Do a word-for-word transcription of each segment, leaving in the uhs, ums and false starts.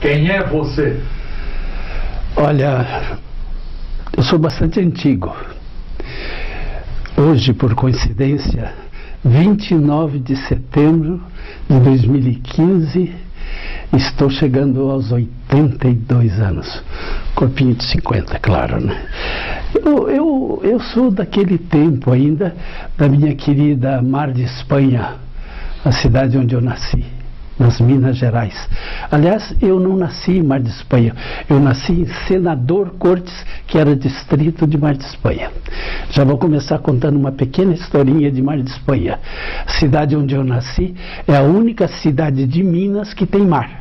Quem é você? Olha, eu sou bastante antigo. Hoje, por coincidência, vinte e nove de setembro de dois mil e quinze, estou chegando aos oitenta e dois anos. Corpinho de cinquenta, claro, né? Eu, eu, eu sou daquele tempo ainda, da minha querida Mar de Espanha, a cidade onde eu nasci, nas Minas Gerais. Aliás, eu não nasci em Mar de Espanha, eu nasci em Senador Cortes, que era distrito de Mar de Espanha. Já vou começar contando uma pequena historinha de Mar de Espanha. A cidade onde eu nasci é a única cidade de Minas que tem mar.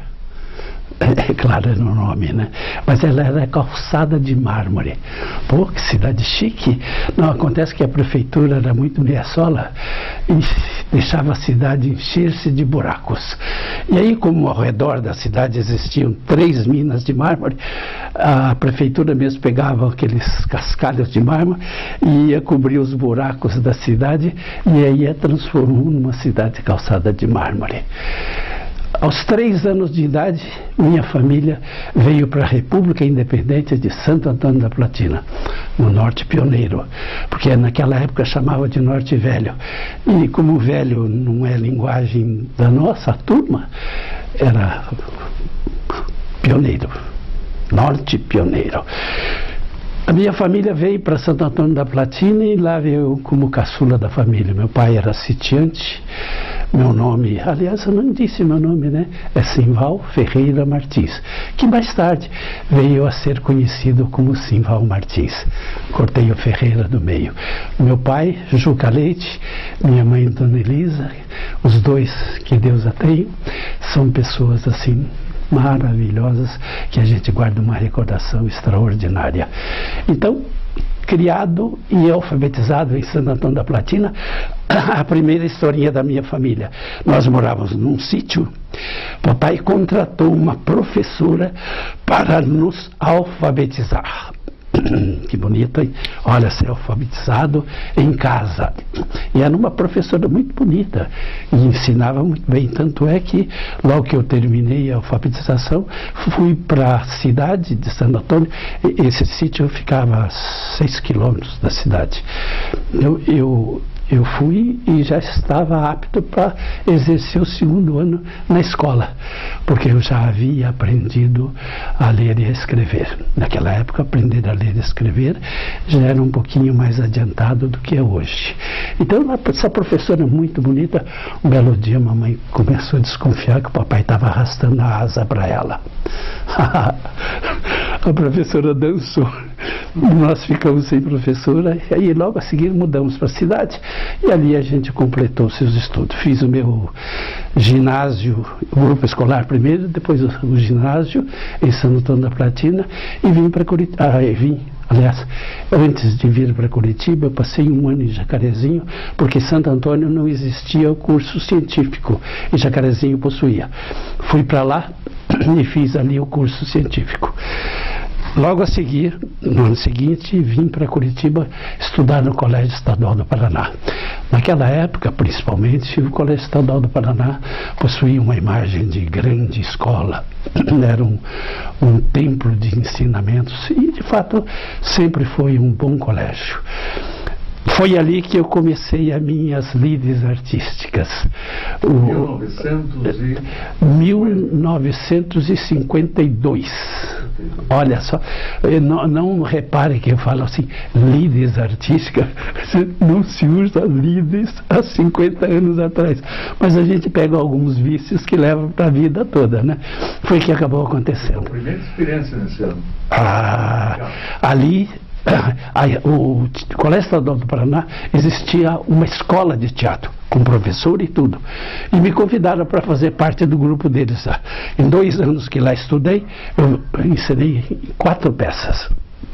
É claro, é no nome, né? Mas ela era calçada de mármore. Pô, que cidade chique. Não, acontece que a prefeitura era muito meia-sola e deixava a cidade encher-se de buracos. E aí, como ao redor da cidade existiam três minas de mármore, a prefeitura mesmo pegava aqueles cascalhos de mármore e ia cobrir os buracos da cidade e aí a transformou numa cidade calçada de mármore. Aos três anos de idade, minha família veio para a República Independente de Santo Antônio da Platina, no Norte Pioneiro, porque naquela época chamava de Norte Velho. E como velho não é linguagem da nossa turma, era pioneiro, Norte Pioneiro. A minha família veio para Santo Antônio da Platina e lá veio como caçula da família. Meu pai era sitiante, meu nome, aliás, eu não disse meu nome, né? É Simval Ferreira Martins, que mais tarde veio a ser conhecido como Simval Martins. Cortei o Ferreira do meio. Meu pai, Juca Leite, minha mãe, Dona Elisa, os dois, que Deus a tenha, são pessoas assim maravilhosas, que a gente guarda uma recordação extraordinária. Então, criado e alfabetizado em Santo Antônio da Platina, a primeira historinha da minha família. Nós morávamos num sítio, papai contratou uma professora para nos alfabetizar. Que bonito, hein? Olha, ser alfabetizado em casa. E era uma professora muito bonita e ensinava muito bem. Tanto é que, logo que eu terminei a alfabetização, fui para a cidade de Santo Antônio. Esse sítio ficava a seis quilômetros da cidade. Eu, eu, eu fui e já estava apto para exercer o segundo ano na escola, porque eu já havia aprendido a ler e a escrever. Naquela época, aprender a ler e escrever já era um pouquinho mais adiantado do que é hoje. Então, essa professora muito bonita, um belo dia a mamãe começou a desconfiar que o papai estava arrastando a asa para ela. A professora dançou. Nós ficamos sem professora e aí logo a seguir mudamos para a cidade e ali a gente completou seus estudos. Fiz o meu ginásio, o grupo escolar primeiro, depois o, o ginásio em Santo Antônio da Platina e vim para Curitiba. Ah, vim, aliás, antes de vir para Curitiba, eu passei um ano em Jacarezinho, porque em Santo Antônio não existia o curso científico e Jacarezinho possuía. Fui para lá e fiz ali o curso científico. Logo a seguir, no ano seguinte, vim para Curitiba estudar no Colégio Estadual do Paraná. Naquela época, principalmente, o Colégio Estadual do Paraná possuía uma imagem de grande escola. Era um, um templo de ensinamentos e, de fato, sempre foi um bom colégio. Foi ali que eu comecei as minhas lides artísticas. O, mil novecentos e cinquenta e dois. Olha só, não, não repare que eu falo assim, lides artísticas, não se usa lides há cinquenta anos atrás. Mas a gente pega alguns vícios que levam para a vida toda, né? Foi o que acabou acontecendo. A primeira experiência nesse ano. Ah, ali... O Colégio Estadual do Paraná existia uma escola de teatro com professor e tudo, e me convidaram para fazer parte do grupo deles. Em dois anos que lá estudei, eu ensinei quatro peças.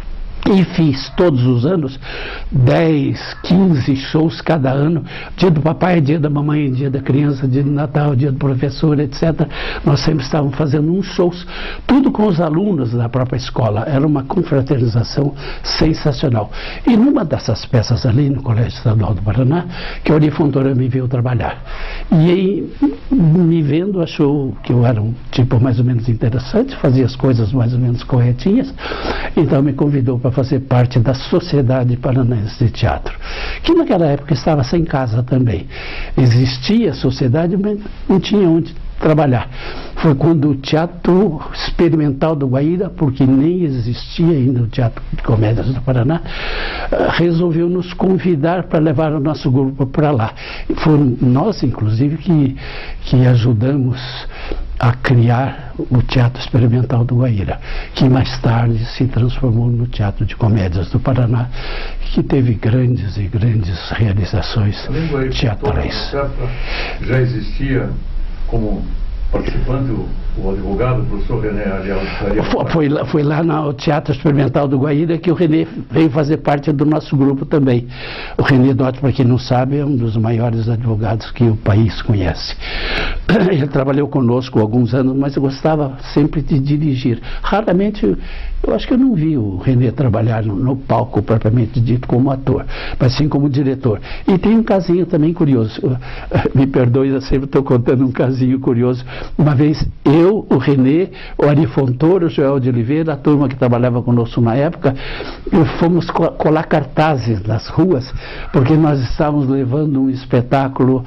E fiz todos os anos dez, quinze shows cada ano. Dia do papai, dia da mamãe, dia da criança, dia de Natal, dia do professor, etcétera. Nós sempre estávamos fazendo uns shows, tudo com os alunos da própria escola. Era uma confraternização sensacional. E numa dessas peças ali no Colégio Estadual do Paraná, que o Ari Fontoura me veio trabalhar. E aí, me vendo, achou que eu era um tipo mais ou menos interessante, fazia as coisas mais ou menos corretinhas, então me convidou para fazer parte da Sociedade Paranaense de Teatro, que naquela época estava sem casa também. Existia a sociedade, mas não tinha onde trabalhar. Foi quando o Teatro Experimental do Guaíra, porque nem existia ainda o Teatro de Comédias do Paraná, resolveu nos convidar para levar o nosso grupo para lá. E foram nós, inclusive, que, que ajudamos a criar o Teatro Experimental do Guaíra, que mais tarde se transformou no Teatro de Comédias do Paraná, que teve grandes e grandes realizações teatrais. Já existia como participante o, o advogado, o professor René Ariel? Foi, foi, lá, foi lá no Teatro Experimental do Guaíra que o René veio fazer parte do nosso grupo também. O René Dott, para quem não sabe, é um dos maiores advogados que o país conhece. Ele trabalhou conosco há alguns anos, mas eu gostava sempre de dirigir. Raramente, eu acho que eu não vi o René trabalhar no, no palco propriamente dito como ator, mas sim como diretor. E tem um casinho também curioso. Me perdoe, eu sempre estou contando um casinho curioso. Uma vez eu, o René, o Ari Fontoura, o Joel de Oliveira, a turma que trabalhava conosco na época, fomos colar cartazes nas ruas, porque nós estávamos levando um espetáculo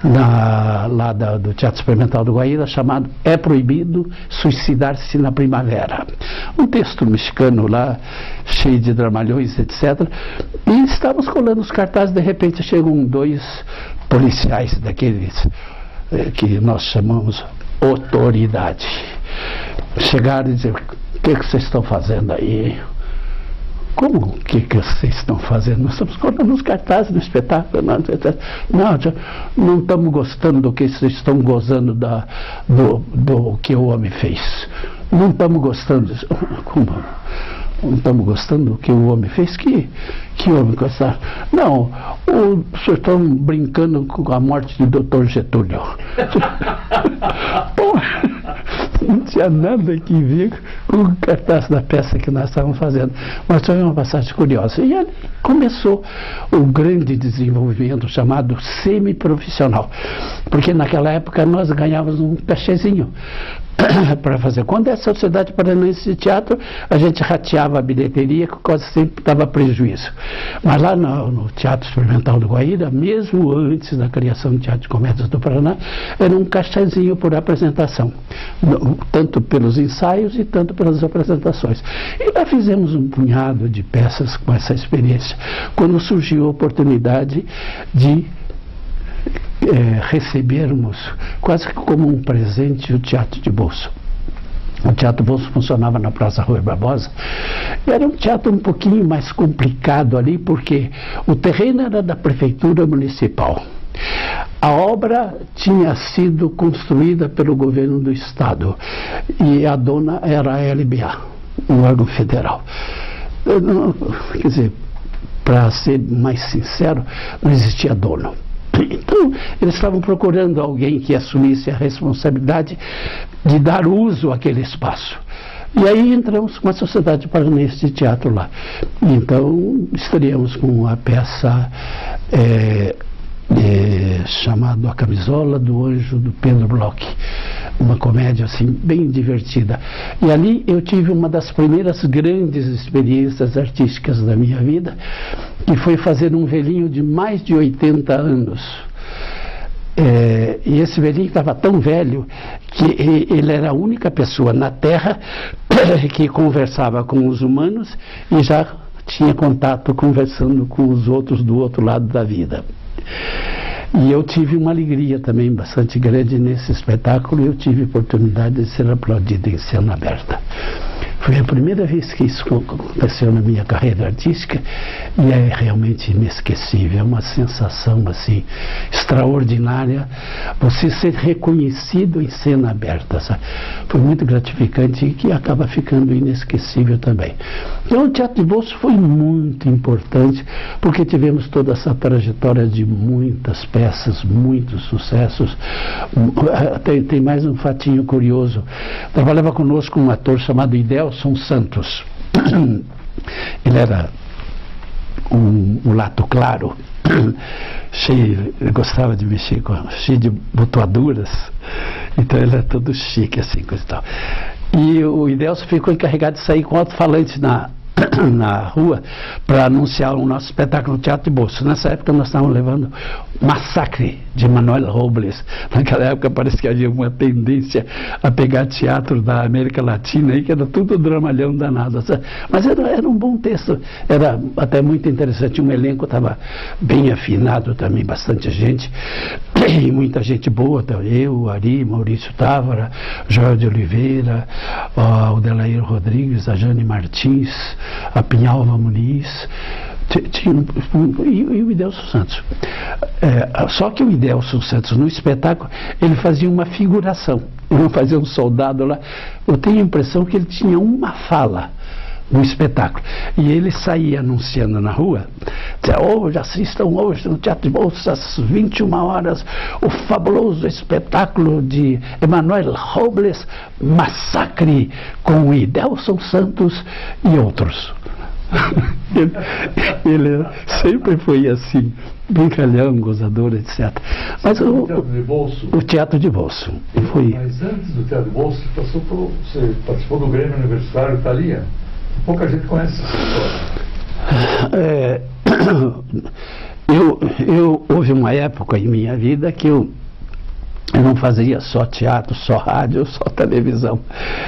na, lá da, do Teatro Experimental do Guaíra chamado É Proibido Suicidar-se na Primavera. Um texto mexicano lá, cheio de dramalhões, etcétera. E estávamos colando os cartazes, de repente chegam dois policiais daqueles que nós chamamos autoridade. Chegaram e disseram: o que, que vocês estão fazendo aí? Como o que, que vocês estão fazendo? Nós estamos colocando os cartazes no espetáculo. Não, não, não estamos gostando do que vocês estão gozando da, do, do que o homem fez. Não estamos gostando disso. Como? Não estamos gostando do que o homem fez? Que, que homem gostar? Não, o senhor está brincando com a morte do doutor Getúlio. Pô, não tinha nada que ver com o cartaz da peça que nós estávamos fazendo. Mas foi uma passagem curiosa. E ali começou o grande desenvolvimento chamado semiprofissional. Porque naquela época nós ganhávamos um cachezinho para fazer. Quando é a Sociedade Paranaense de Teatro, a gente rateava a bilheteria, que quase sempre dava prejuízo. Mas lá no, no Teatro Experimental do Guaíra, mesmo antes da criação do Teatro de Comédias do Paraná, era um cachezinho por apresentação, no, tanto pelos ensaios e tanto pelas apresentações. E lá fizemos um punhado de peças com essa experiência, quando surgiu a oportunidade de É, recebermos quase que como um presente o teatro de bolso. O teatro de bolso funcionava na Praça Rui Barbosa. Era um teatro um pouquinho mais complicado ali, porque o terreno era da Prefeitura Municipal. A obra tinha sido construída pelo governo do Estado e a dona era a L B A, um órgão federal. Eu não, quer dizer, para ser mais sincero, não existia dono. Então, eles estavam procurando alguém que assumisse a responsabilidade de dar uso àquele espaço. E aí entramos com a Sociedade Paranaense de Teatro lá. Então, estreamos com a peça é, é, chamada A Camisola do Anjo, do Pedro Bloch. Uma comédia assim, bem divertida. E ali eu tive uma das primeiras grandes experiências artísticas da minha vida, que foi fazer um velhinho de mais de oitenta anos. É, e esse velhinho estava tão velho que ele era a única pessoa na Terra que conversava com os humanos e já tinha contato conversando com os outros do outro lado da vida. E eu tive uma alegria também bastante grande nesse espetáculo, e eu tive a oportunidade de ser aplaudido em cena aberta. Foi a primeira vez que isso aconteceu na minha carreira artística e é realmente inesquecível, é uma sensação assim extraordinária, você ser reconhecido em cena aberta, sabe? Foi muito gratificante e que acaba ficando inesquecível também. Então o Teatro de Bolso foi muito importante, porque tivemos toda essa trajetória de muitas peças, muitos sucessos. Tem, tem mais um fatinho curioso. Trabalhava conosco um ator chamado Idelson Santos. Ele era um, um lato claro, cheio, ele gostava de mexer com, cheio de botoaduras, então ele era todo chique assim, coisa e tal. E o Idelson ficou encarregado de sair com alto-falante na na rua para anunciar o nosso espetáculo Teatro de Bolso. Nessa época nós estávamos levando Massacre de Manuel Robles. Naquela época parece que havia uma tendência a pegar teatro da América Latina aí, que era tudo dramalhão danado, sabe? Mas era, era um bom texto, era até muito interessante. Um elenco estava bem afinado também, bastante gente e muita gente boa, eu, o Ari, Maurício Távora, Joel de Oliveira, ó, o Delair Rodrigues, a Jane Martins, a Pinhalva Muniz, tinha, e, e o Idelson Santos. É, só que o Idelson Santos, no espetáculo, ele fazia uma figuração, ele fazia um soldado lá. Eu tenho a impressão que ele tinha uma fala no espetáculo, e ele saía anunciando na rua, dizia: hoje assistam hoje no Teatro de Bolso às vinte e uma horas o fabuloso espetáculo de Emanuel Robles, Massacre, com Idelson Santos e outros. ele, ele sempre foi assim, brincalhão, gozador, etcétera. Mas o, o Teatro de Bolso, o Teatro de Bolso foi... Mas antes do Teatro de Bolso, você, passou por, você participou do Grêmio Universitário Thalia. Pouca gente conhece essa história. É, eu, eu, houve uma época em minha vida que eu, eu não fazia só teatro, só rádio, só televisão.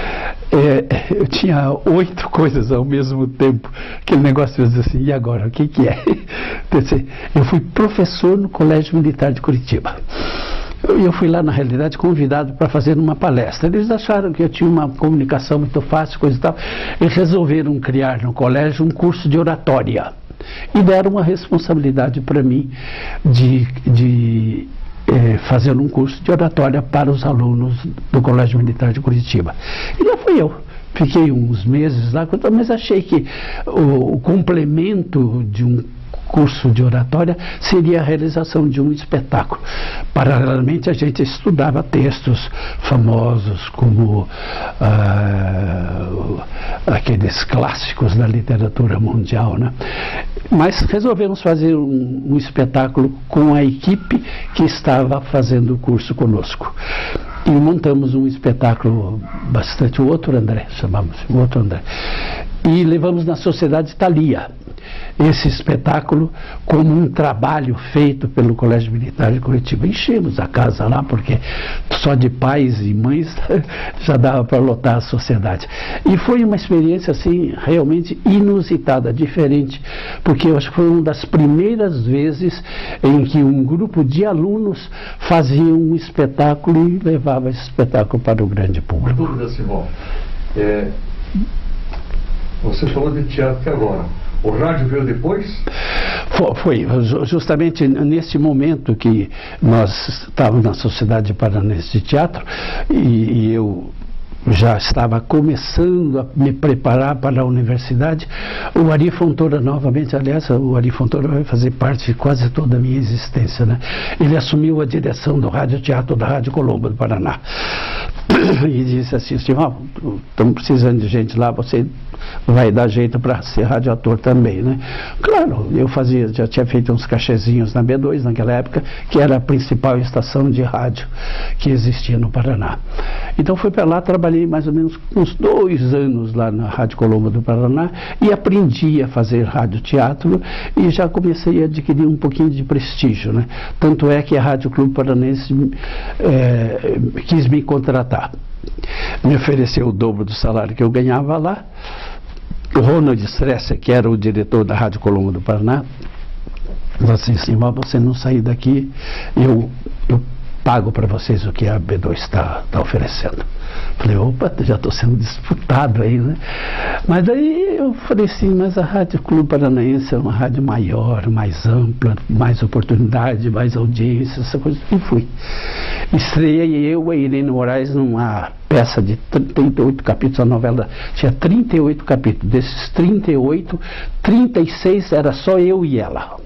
É, eu tinha oito coisas ao mesmo tempo. Aquele negócio de dizer assim: e agora, o que, que é? Eu fui professor no Colégio Militar de Curitiba. Eu, eu fui lá, na realidade, convidado para fazer uma palestra. Eles acharam que eu tinha uma comunicação muito fácil, coisa e tal, e resolveram criar no colégio um curso de oratória. E deram uma responsabilidade para mim de, de eh, fazer um curso de oratória para os alunos do Colégio Militar de Curitiba. E lá fui eu. Fiquei uns meses lá, mas achei que o, o complemento de um curso de oratória seria a realização de um espetáculo. Paralelamente a gente estudava textos famosos como ah, aqueles clássicos da literatura mundial, né? Mas resolvemos fazer um, um espetáculo com a equipe que estava fazendo o curso conosco. E montamos um espetáculo bastante, o outro André, chamamos, o outro André. E levamos na Sociedade Thalia esse espetáculo como um trabalho feito pelo Colégio Militar de Curitiba. Enchemos a casa lá, porque só de pais e mães já dava para lotar a sociedade. E foi uma experiência assim realmente inusitada, diferente, porque eu acho que foi uma das primeiras vezes em que um grupo de alunos fazia um espetáculo e levava esse espetáculo para o grande público. Uma dúvida, Simão. É, você falou de teatro agora. O rádio veio depois? Foi, justamente nesse momento que nós estávamos na Sociedade Paranense de Teatro e, e eu já estava começando a me preparar para a universidade. O Ari Fontoura, novamente, aliás, o Ari Fontoura vai fazer parte de quase toda a minha existência, né? Ele assumiu a direção do Rádio Teatro da Rádio Colombo do Paraná e disse assim: Simão, estamos precisando de gente lá, você vai dar jeito para ser radioator também, né? Claro, eu fazia, já tinha feito uns cachezinhos na B dois naquela época, que era a principal estação de rádio que existia no Paraná. Então fui para lá, trabalhei mais ou menos uns dois anos lá na Rádio Colombo do Paraná e aprendi a fazer radioteatro e já comecei a adquirir um pouquinho de prestígio, né? Tanto é que a Rádio Clube Paranense é, quis me contratar. Me ofereceu o dobro do salário que eu ganhava lá. O Ronald Stresser, que era o diretor da Rádio Colombo do Paraná, disse assim: Simão, você não sair daqui, eu, eu pago para vocês o que a B dois está tá oferecendo. Falei, opa, já estou sendo disputado aí, né? Mas daí eu falei assim, mas a Rádio Clube Paranaense é uma rádio maior, mais ampla, mais oportunidade, mais audiência, essa coisa, e fui. Estreiei eu e Irene Moraes numa peça de trinta e oito capítulos, a novela tinha trinta e oito capítulos, desses trinta e oito, trinta e seis era só eu e ela.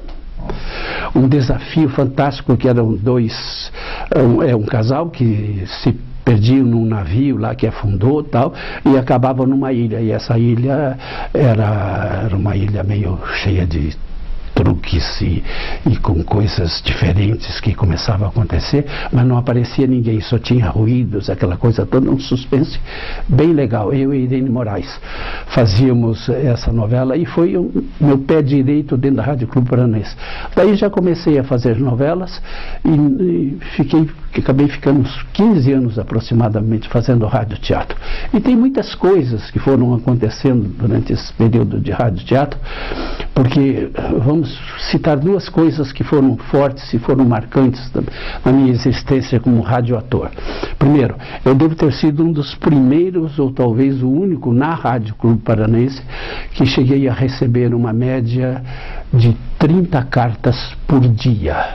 Um desafio fantástico, que eram dois, um, é um casal que se perdiam num navio lá que afundou tal, e acabavam numa ilha, e essa ilha era, era uma ilha meio cheia de truques e, e com coisas diferentes que começavam a acontecer, mas não aparecia ninguém, só tinha ruídos, aquela coisa toda, um suspense bem legal. Eu e Irene Moraes fazíamos essa novela e foi o meu pé direito dentro da Rádio Clube Paranaense. Daí já comecei a fazer novelas e, e fiquei, acabei ficando uns quinze anos aproximadamente fazendo rádio teatro. E tem muitas coisas que foram acontecendo durante esse período de rádio teatro, porque vamos citar duas coisas que foram fortes e foram marcantes na minha existência como radioator. Primeiro, eu devo ter sido um dos primeiros, ou talvez o único, na Rádio Clube Paranaense, que cheguei a receber uma média de trinta cartas por dia.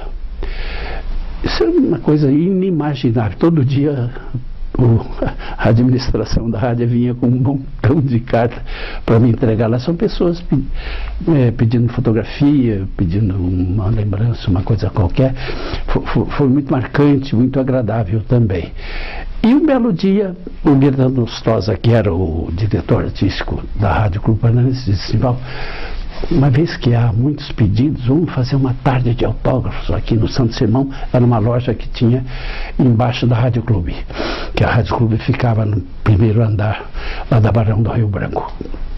Isso é uma coisa inimaginável. Todo dia o, a administração da rádio vinha com um montão de cartas para me entregar lá. São pessoas é, pedindo fotografia, pedindo uma lembrança, uma coisa qualquer. Foi, foi muito marcante, muito agradável também. E um belo dia, o Miranda Nostosa, que era o diretor artístico da Rádio Clube Paranaense, disse: uma vez que há muitos pedidos, vamos fazer uma tarde de autógrafos aqui no Santo Simão. Era uma loja que tinha embaixo da Rádio Clube, que a Rádio Clube ficava no primeiro andar lá da Barão do Rio Branco.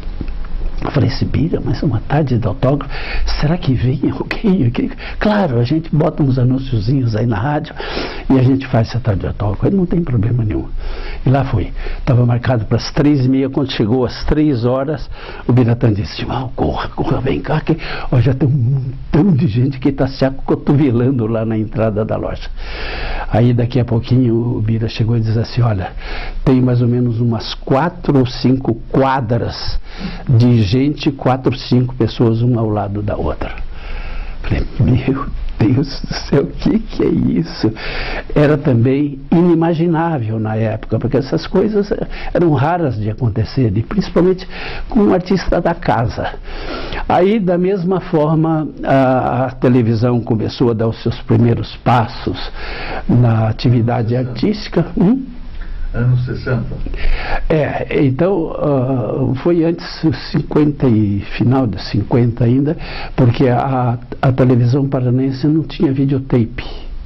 Eu falei, Sibira, mas é uma tarde de autógrafo, será que vem alguém aqui? Claro, a gente bota uns anúnciozinhos aí na rádio e a gente faz essa tarde de autógrafo, aí não tem problema nenhum. E lá fui, estava marcado para as três e meia, quando chegou às três horas, o Biratã disse, ah, corra, corra, vem cá, que ó, já tem um montão de gente que está se acotovelando lá na entrada da loja. Aí daqui a pouquinho o Bira chegou e disse assim, olha, tem mais ou menos umas quatro ou cinco quadras de gente, quatro, cinco pessoas, uma ao lado da outra. Falei, meu Deus do céu, o que, que é isso? Era também inimaginável na época, porque essas coisas eram raras de acontecer, e principalmente com um artista da casa. Aí, da mesma forma, a, a televisão começou a dar os seus primeiros passos na atividade artística. Hum? Anos sessenta. É, então uh, foi antes cinquenta e final de cinquenta ainda, porque a, a televisão paranaense não tinha videotape.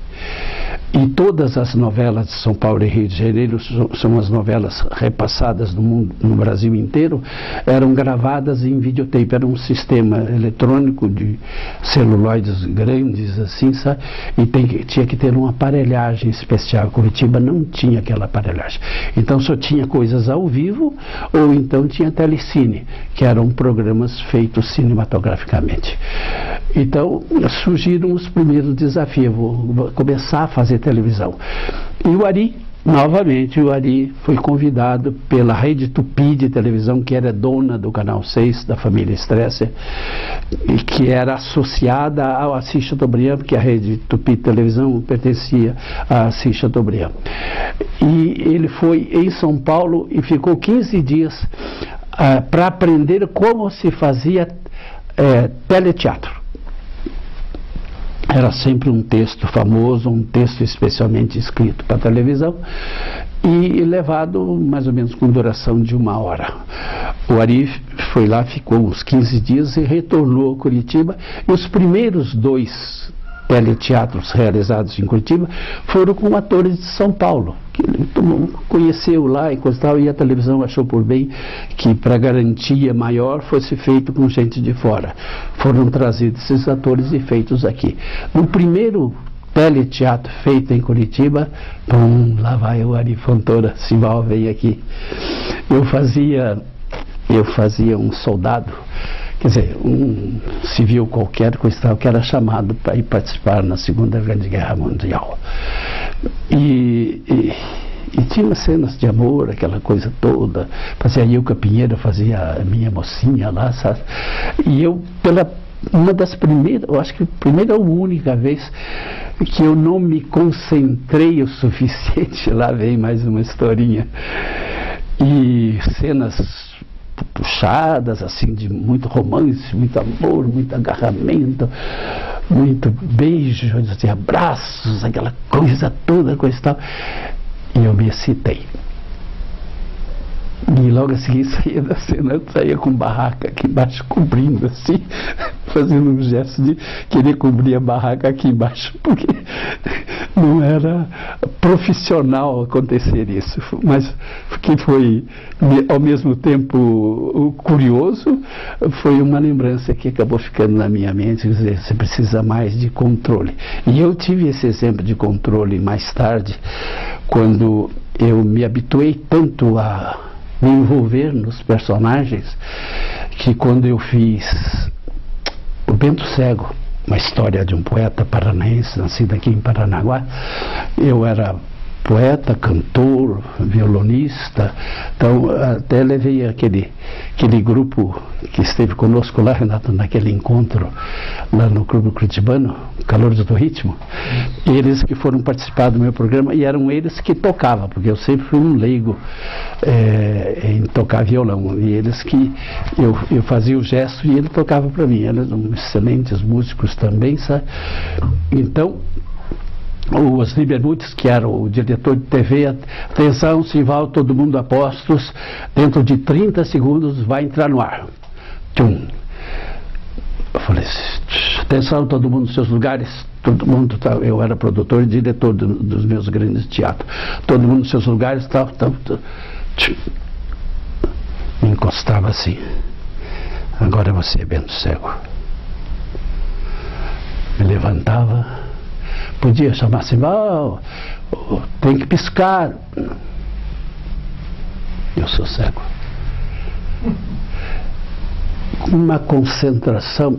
E todas as novelas de São Paulo e Rio de Janeiro, são as novelas repassadas no mundo, no Brasil inteiro, eram gravadas em videotape. Era um sistema eletrônico de celuloides grandes, assim, sabe? E tem, tinha que ter uma aparelhagem especial. Curitiba não tinha aquela aparelhagem. Então só tinha coisas ao vivo, ou então tinha telecine, que eram programas feitos cinematograficamente. Então surgiram os primeiros desafios. Vou, vou começar a fazer televisão. E o Ari, novamente, o Ari foi convidado pela Rede Tupi de televisão, que era dona do Canal seis, da família Stresser, e que era associada ao Assis Chateaubriand, porque a Rede Tupi de televisão pertencia a Assis Chateaubriand. E ele foi em São Paulo e ficou quinze dias uh, para aprender como se fazia uh, teleteatro. Era sempre um texto famoso, um texto especialmente escrito para televisão e levado mais ou menos com duração de uma hora. O Ari foi lá, ficou uns quinze dias e retornou a Curitiba, e os primeiros dois teleteatros realizados em Curitiba foram com atores de São Paulo, que ele tomou, conheceu lá e coisa tal, e a televisão achou por bem que, para garantia maior, fosse feito com gente de fora. Foram trazidos esses atores e feitos aqui. No primeiro teleteatro feito em Curitiba, pum, lá vai o Ari Fontoura, Simbal, vem aqui. Eu fazia, eu fazia um soldado, quer dizer, um civil qualquer, coisa tal, que era chamado para ir participar na Segunda Grande Guerra Mundial. E, e, e tinha cenas de amor, aquela coisa toda. Fazia eu com a Pinheira, fazia a minha mocinha lá, sabe? E eu, pela uma das primeiras, eu acho que a primeira ou única vez que eu não me concentrei o suficiente, lá vem mais uma historinha. E cenas puxadas, assim, de muito romance, muito amor, muito agarramento, muito beijos e abraços, aquela coisa toda, coisa e tal. E eu me excitei. E logo a seguir saía da cena, saía com barraca aqui embaixo, cobrindo assim, fazendo um gesto de querer cobrir a barraca aqui embaixo, porque não era profissional acontecer isso, mas que foi ao mesmo tempo curioso, foi uma lembrança que acabou ficando na minha mente. Quer dizer, você precisa mais de controle. E eu tive esse exemplo de controle mais tarde, quando eu me habituei tanto a me envolver nos personagens, que quando eu fiz O Bento Cego, uma história de um poeta paranaense, nascido aqui em Paranaguá, eu era poeta, cantor, violonista, então até levei aquele, aquele grupo que esteve conosco lá, Renato, naquele encontro lá no Clube Curitibano, Calouros do Ritmo, eles que foram participar do meu programa, e eram eles que tocavam, porque eu sempre fui um leigo é, em tocar violão, e eles que eu, eu fazia o gesto e ele tocava para mim. Eles eram excelentes músicos também, sabe? Então o Osni Bermudes, que era o diretor de T V, atenção, Simval, todo mundo a postos, dentro de trinta segundos vai entrar no ar. Tchum. Eu falei, atenção, todo mundo nos seus lugares, todo mundo, tá, eu era produtor e diretor do, dos meus grandes teatros, todo mundo nos seus lugares, tal, tal, tal. Me encostava assim, agora você, Bento Cego. Me levantava, podia chamar assim, oh, oh, tem que piscar. Eu sou cego. Uma concentração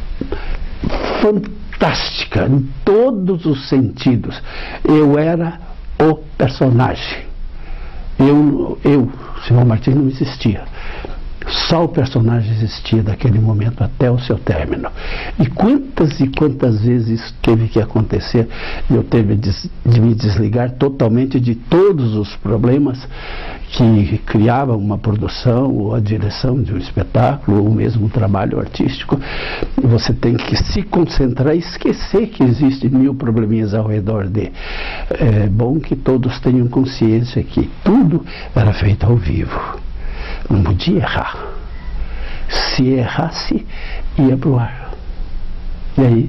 fantástica em todos os sentidos. Eu era o personagem. Eu, eu Simval Martins, não existia. Só o personagem existia daquele momento até o seu término. E quantas e quantas vezes isso teve que acontecer, eu teve de, de me desligar totalmente de todos os problemas que criavam uma produção, ou a direção de um espetáculo, ou mesmo um trabalho artístico. Você tem que se concentrar e esquecer que existem mil probleminhas ao redor de. É bom que todos tenham consciência que tudo era feito ao vivo. Não podia errar. Se errasse, ia pro ar. E aí?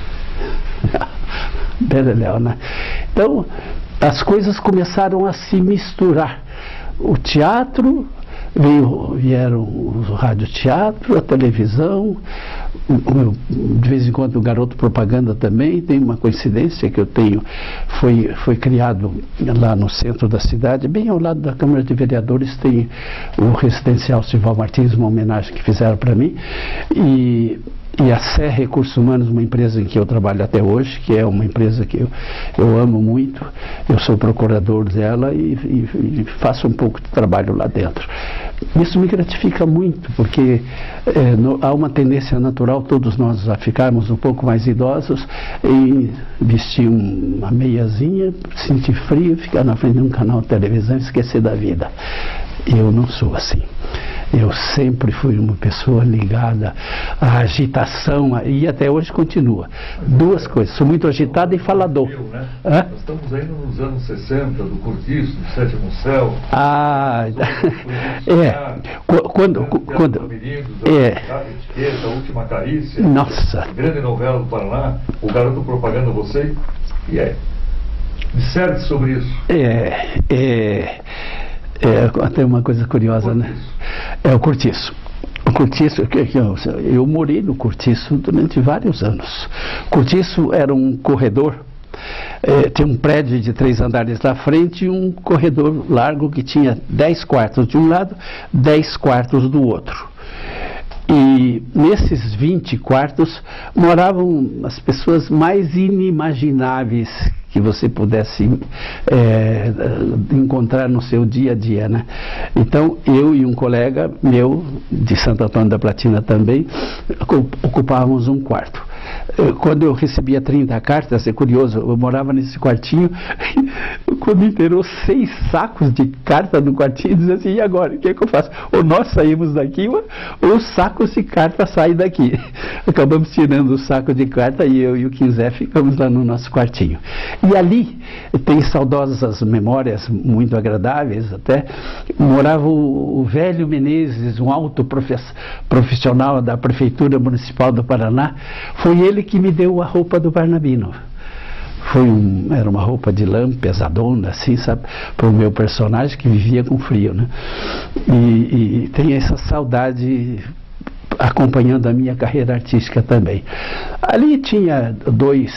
Beleléu, né? Então, as coisas começaram a se misturar. O teatro, veio, vieram o radioteatro, a televisão, o, o, de vez em quando o garoto propaganda também. Tem uma coincidência que eu tenho, foi, foi criado lá no centro da cidade, bem ao lado da Câmara de Vereadores, tem o residencial Simval Martins, uma homenagem que fizeram para mim, e E a Sé Recursos Humanos, uma empresa em que eu trabalho até hoje, que é uma empresa que eu, eu amo muito, eu sou procurador dela e, e, e faço um pouco de trabalho lá dentro. Isso me gratifica muito, porque é, no, há uma tendência natural, todos nós, a ficarmos um pouco mais idosos e vestir um, uma meiazinha, sentir frio, ficar na frente de um canal de televisão e esquecer da vida. Eu não sou assim. Eu sempre fui uma pessoa ligada à agitação, e até hoje continua. Duas coisas, sou muito agitado e falador. Né? Nós estamos ainda nos anos sessenta, do Cortiço, do Sétimo Céu. Ah, é. Quando. quando é. Etiqueta, A Última Carícia. Nossa. Grande novela do Paraná, o garoto propaganda você. E é. Disserte sobre isso. É. É. É, tem uma coisa curiosa, né? É o Cortiço. O Cortiço, eu, eu morei no Cortiço durante vários anos. O Cortiço era um corredor, é, tinha um prédio de três andares na frente e um corredor largo que tinha dez quartos de um lado, dez quartos do outro. E nesses vinte quartos moravam as pessoas mais inimagináveis que você pudesse é, encontrar no seu dia a dia, né? Então, eu e um colega meu, de Santo Antônio da Platina também, ocupávamos um quarto. Quando eu recebia trinta cartas, é curioso, eu morava nesse quartinho, quando inteirou seis sacos de carta no quartinho, dizia assim, e agora, o que é que eu faço? Ou nós saímos daqui, ou os sacos de carta saem daqui. Acabamos tirando o saco de carta e eu e o Quinzé ficamos lá no nosso quartinho. E ali, tem saudosas memórias muito agradáveis até, morava o, o velho Menezes, um alto profissional da Prefeitura Municipal do Paraná. Foi ele que me deu a roupa do Barnabino. Foi um, era uma roupa de lã pesadona, assim, sabe, para o meu personagem que vivia com frio, né? E, e tem essa saudade acompanhando a minha carreira artística também. Ali tinha dois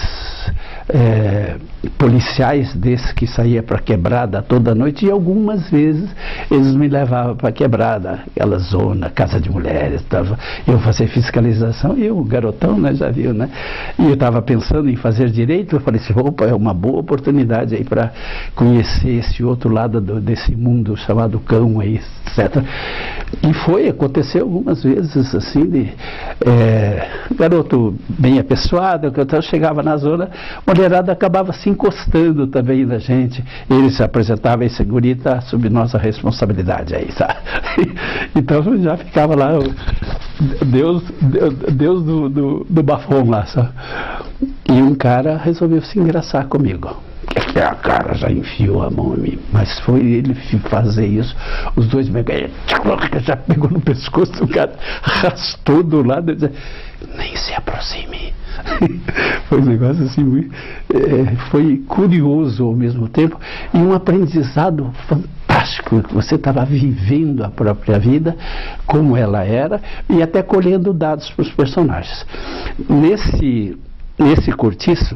é, policiais desses que saía para quebrada toda noite, e algumas vezes eles me levavam para quebrada, aquela zona, casa de mulheres, tava, eu fazia fiscalização, e eu, garotão, né, já viu, né? E eu estava pensando em fazer direito, eu falei assim, opa, é uma boa oportunidade aí para conhecer esse outro lado do, desse mundo chamado cão aí, etcétera. E foi, aconteceu algumas vezes assim, de é, garoto bem apessoado, que eu chegava na zona, a mulherada acabava se encostando também na gente, ele se apresentava, esse guri tá sob nossa responsabilidade aí, sabe? Então já ficava lá, Deus, Deus do, do, do bafão lá, sabe? E um cara resolveu se engraçar comigo. A cara já enfiou a mão em mim, mas foi ele fazer isso, os dois me já pegou no pescoço, o cara arrastou do lado e disse, nem se aproxime. Foi um negócio assim, muito, é, foi curioso ao mesmo tempo e um aprendizado fantástico. Você estava vivendo a própria vida, como ela era, e até colhendo dados para os personagens. Nesse, nesse cortiço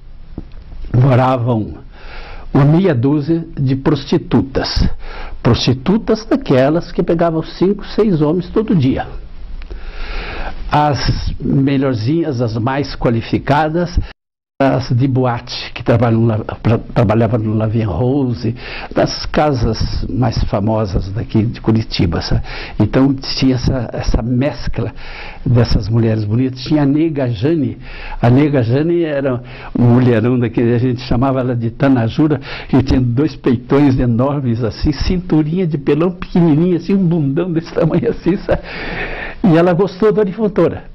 moravam uma meia dúzia de prostitutas. Prostitutas daquelas que pegavam cinco, seis homens todo dia. As melhorzinhas, as mais qualificadas, as de boate, que trabalham na, pra, trabalhavam no Lavien Rose, nas casas mais famosas daqui de Curitiba, sabe? Então tinha essa, essa mescla dessas mulheres bonitas. Tinha a Nega Jane. A Nega Jane era um mulherão daquele, a gente chamava ela de Tanajura, que tinha dois peitões enormes assim, cinturinha de pelão pequenininha, assim, um bundão desse tamanho assim, sabe? E ela gostou da Arifontora.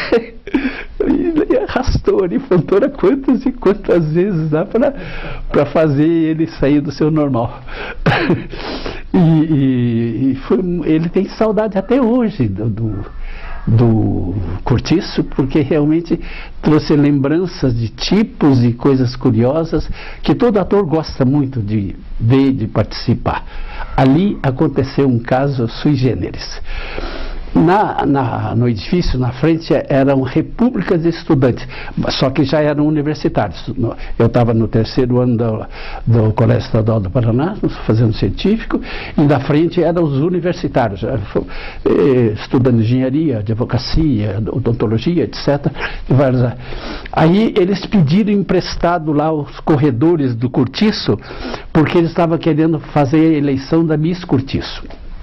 E arrastou a Arifontora quantas e quantas vezes dá para fazer ele sair do seu normal. E, e, e foi, ele tem saudade até hoje do, do, do cortiço, porque realmente trouxe lembranças de tipos e coisas curiosas que todo ator gosta muito de ver, de participar. Ali aconteceu um caso sui generis. Na, na, no edifício, na frente, eram repúblicas de estudantes, só que já eram universitários. Eu estava no terceiro ano do, do Colégio Estadual do Paraná, fazendo científico, e na frente eram os universitários, estudando engenharia, advocacia, odontologia, etcétera. Aí eles pediram emprestado lá os corredores do cortiço, porque eles estavam querendo fazer a eleição da Miss Cortiço.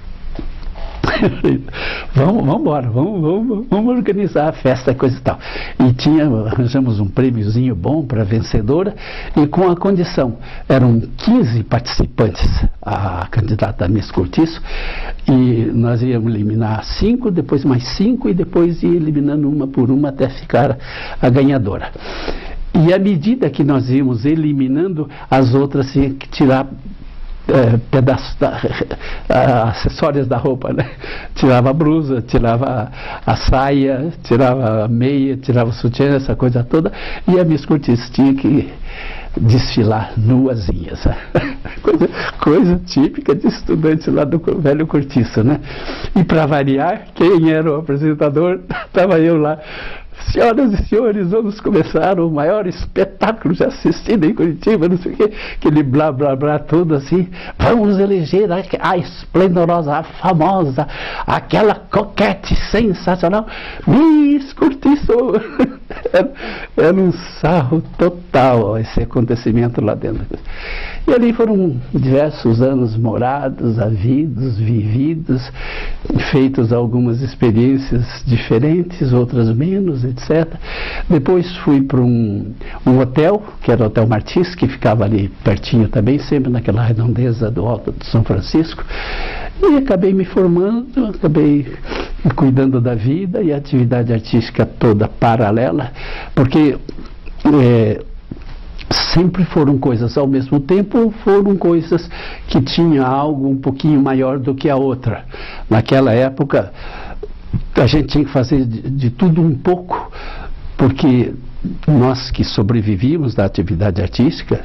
vamos, vamos embora, vamos, vamos, vamos organizar a festa, coisa e tal. E tinha, arranjamos um prêmiozinho bom para a vencedora, e com a condição, eram quinze participantes, a candidata a Miss Cortiço, e nós íamos eliminar cinco, depois mais cinco, e depois ia eliminando uma por uma até ficar a ganhadora. E à medida que nós íamos eliminando, as outras tinham que tirar É, pedaços da, a, acessórios da roupa, né? Tirava a blusa, tirava a, a saia, tirava a meia, tirava o sutiã, essa coisa toda, e a Miss Cortiço tinha que desfilar nuazinhas. coisa, coisa típica de estudante lá do velho cortiço, né? E para variar, quem era o apresentador? Estava eu lá senhoras e senhores, vamos começar o maior espetáculo já assistido em Curitiba, não sei o quê, aquele blá blá blá todo assim, vamos eleger a, a esplendorosa, a famosa, aquela coquete sensacional, Miss Cortiço. Era, era um sarro total esse acontecimento lá dentro. E ali foram diversos anos morados, havidos, vividos, feitos algumas experiências diferentes, outras menos, etcétera. Depois fui para um, um hotel, que era o Hotel Martins, que ficava ali pertinho também, sempre naquela redondeza do Alto de São Francisco, e acabei me formando, acabei cuidando da vida e a atividade artística toda paralela, porque é, sempre foram coisas ao mesmo tempo, foram coisas que tinham algo um pouquinho maior do que a outra. Naquela época, a gente tinha que fazer de, de tudo um pouco, porque nós que sobrevivíamos da atividade artística,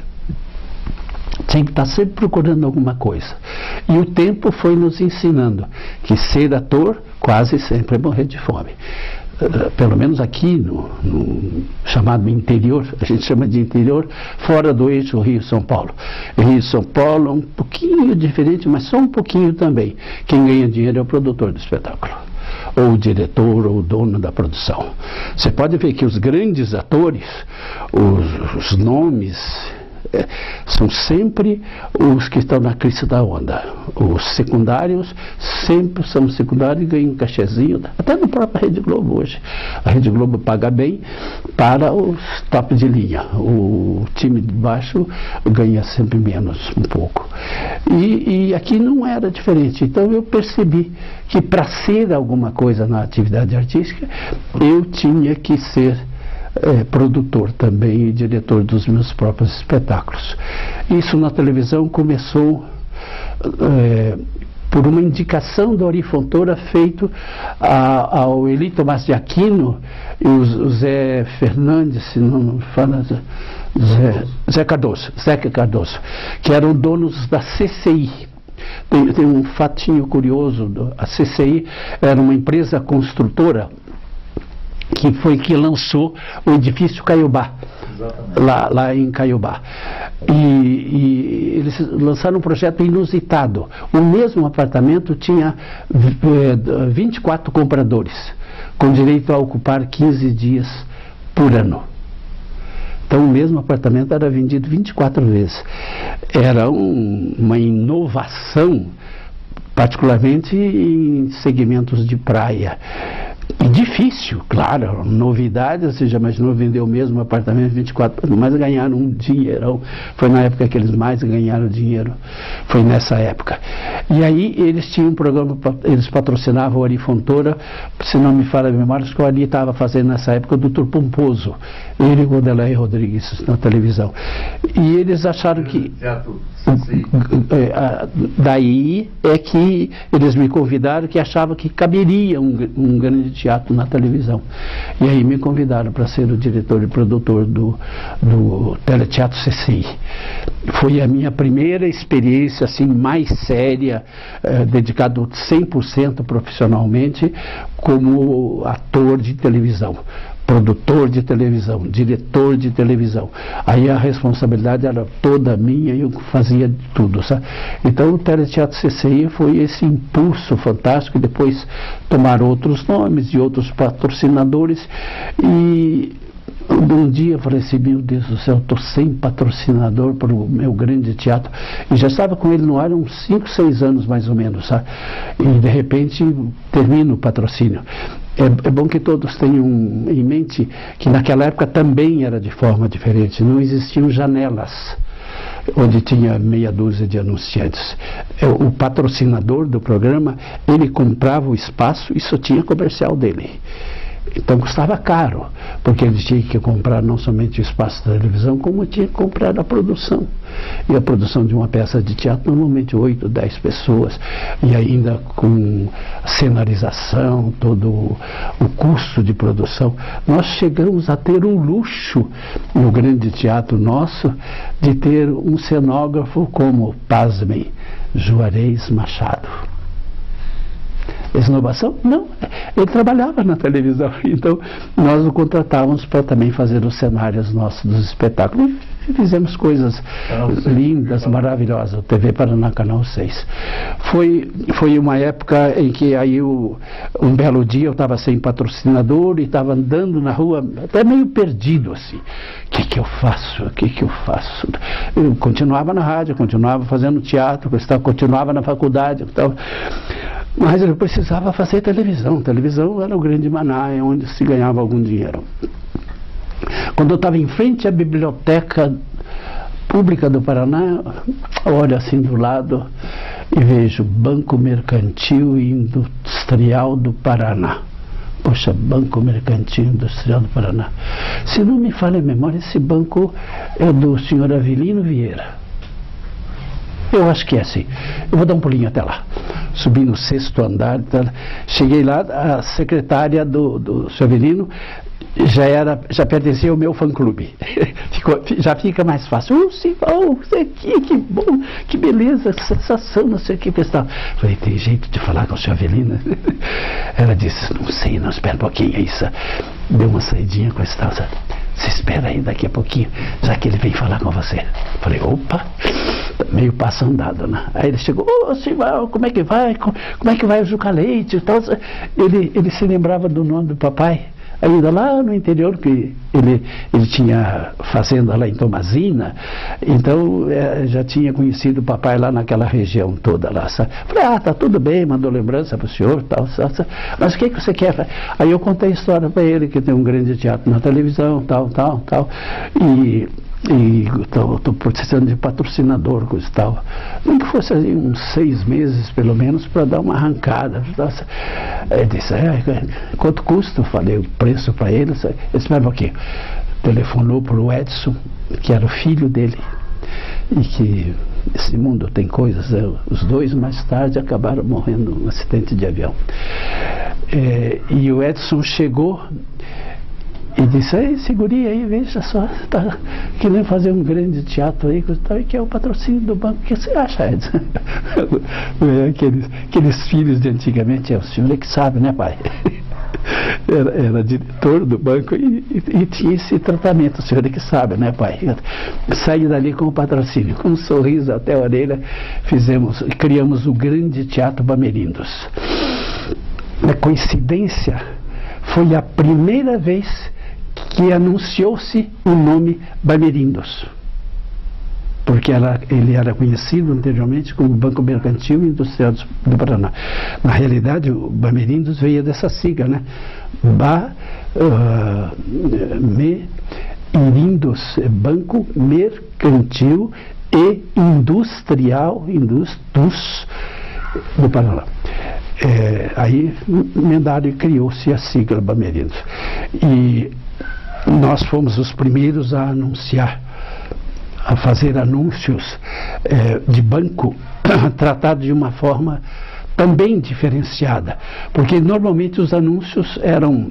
tinha que estar sempre procurando alguma coisa. E o tempo foi nos ensinando que ser ator quase sempre é morrer de fome. Uh, pelo menos aqui no, no chamado interior, a gente chama de interior, fora do eixo Rio-São Paulo. Rio-São Paulo é um pouquinho diferente, mas só um pouquinho também. Quem ganha dinheiro é o produtor do espetáculo, ou o diretor, ou o dono da produção. Você pode ver que os grandes atores, os, os nomes, é, são sempre os que estão na crista da onda. Os secundários sempre são secundários e ganham um cachezinho, até na própria Rede Globo hoje. A Rede Globo paga bem para os top de linha. O time de baixo ganha sempre menos, um pouco. E, e aqui não era diferente. Então eu percebi que para ser alguma coisa na atividade artística, eu tinha que ser É, produtor também e diretor dos meus próprios espetáculos. Isso na televisão começou é, por uma indicação do Ari Fontoura feito a, ao Eli Tomás de Aquino e o, o Zé Fernandes, se não me fala, Zé, Zé Cardoso, Zeca Cardoso, que eram donos da C C I. Tem, tem um fatinho curioso, a C C I era uma empresa construtora que foi que lançou o edifício Caiobá, lá, lá em Caiobá. E, e eles lançaram um projeto inusitado. O mesmo apartamento tinha é, vinte e quatro compradores, com direito a ocupar quinze dias por ano. Então o mesmo apartamento era vendido vinte e quatro vezes. Era um, uma inovação, particularmente em segmentos de praia. E difícil, claro, novidade, ou seja, imaginou vender o mesmo apartamento vinte e quatro, mas ganharam um dinheirão. Foi na época que eles mais ganharam dinheiro, foi nessa época. E aí eles tinham um programa, eles patrocinavam o Ari Fontoura, se não me falha a memória, acho que o Ari estava fazendo nessa época o doutor Pomposo, ele e o Godelé Rodrigues na televisão. E eles acharam que... Daí é que eles me convidaram, que achavam que caberia um, um grande teatro na televisão. E aí me convidaram para ser o diretor e produtor do, do Teleteatro C C I. Foi a minha primeira experiência assim, mais séria, eh, dedicado cem por cento profissionalmente como ator de televisão, produtor de televisão, diretor de televisão. Aí a responsabilidade era toda minha e eu fazia de tudo, sabe? Então o Teleteatro C C I foi esse impulso fantástico, e depois tomaram outros nomes e outros patrocinadores, e um dia eu falei assim, meu Deus do céu, estou sem patrocinador para o meu grande teatro. E já estava com ele no ar há uns cinco, seis anos mais ou menos, sabe? E de repente termina o patrocínio. É, é bom que todos tenham em mente que naquela época também era de forma diferente. Não existiam janelas onde tinha meia dúzia de anunciantes. O patrocinador do programa, ele comprava o espaço e só tinha comercial dele. Então custava caro, porque ele tinha que comprar não somente o espaço da televisão, como tinha que comprar a produção. E a produção de uma peça de teatro, normalmente oito, dez pessoas, e ainda com cenarização, todo o custo de produção. Nós chegamos a ter um luxo no grande teatro nosso de ter um cenógrafo como, pasmem, Juarez Machado. esnobação? Não, ele trabalhava na televisão, então nós o contratávamos para também fazer os cenários nossos dos espetáculos. E fizemos coisas lindas, maravilhosas, T V Paraná, Canal seis. Foi, foi uma época em que aí o, um belo dia eu estava sem patrocinador e estava andando na rua, até meio perdido assim. O que que eu faço? O que que eu faço? Eu continuava na rádio, continuava fazendo teatro, continuava na faculdade, então, mas eu precisava fazer televisão. Televisão era o grande maná, é onde se ganhava algum dinheiro. Quando eu estava em frente à Biblioteca Pública do Paraná, olho assim do lado e vejo Banco Mercantil e Industrial do Paraná. Poxa, Banco Mercantil e Industrial do Paraná. Se não me falha a memória, esse banco é do senhor Avelino Vieira. Eu acho que é assim. Eu vou dar um pulinho até lá. Subi no sexto andar, cheguei lá, a secretária do, do senhor Avelino já, era, já pertencia ao meu fã-clube. Já fica mais fácil. Oh, sim, oh, você aqui, que bom, que beleza, que sensação, não sei o que. Falei, tem jeito de falar com o senhor Avelino? Ela disse, não sei, não, espera um pouquinho. Aí deu uma saidinha com essa tal. Você espera aí daqui a pouquinho, já que ele vem falar com você. Falei, opa, meio passo andado, né? Aí ele chegou, ô, oh, Simão, como é que vai? Como é que vai o Juca Leite e tal? Ele, ele se lembrava do nome do papai, ainda lá no interior, que ele, ele tinha fazenda lá em Tomazina, então é, já tinha conhecido o papai lá naquela região toda lá. Sabe? Falei, ah, tá tudo bem, mandou lembrança para o senhor, tal, tal, tal, mas o que, que você quer? Aí eu contei a história para ele, que tem um grande teatro na televisão, tal, tal, tal, e... E estou precisando de patrocinador, coisa e tal. Nem que fosse assim, uns seis meses, pelo menos, para dar uma arrancada. Ele disse, é, quanto custa? Eu falei o preço para ele. Ele disse, mas o quê? Telefonou para o Edson, que era o filho dele, e que esse mundo tem coisas. Né? Os dois, mais tarde, acabaram morrendo num acidente de avião. É, e o Edson chegou e disse, ei, segurinha aí, veja só, tá querendo fazer um grande teatro aí, que é o patrocínio do banco. O que você acha, Edson? aqueles, aqueles filhos de antigamente, é o senhor que sabe, né, pai? Era, era diretor do banco e, e, e tinha esse tratamento, o senhor que sabe, né, pai? Saí dali com o patrocínio, com um sorriso até a orelha, fizemos, criamos o grande Teatro Bamerindos. Na coincidência, foi a primeira vez que anunciou-se o nome Bamerindos, porque ela, ele era conhecido anteriormente como Banco Mercantil e Industrial do Paraná. Na realidade, o Bamerindos veio dessa sigla, né? Ba, uh, me, Irindos, Banco Mercantil e Industrial, Indus, do Paraná. É, aí emendaram e criou-se a sigla Bamerindos. E nós fomos os primeiros a anunciar, a fazer anúncios é, de banco tratado de uma forma também diferenciada, porque normalmente os anúncios eram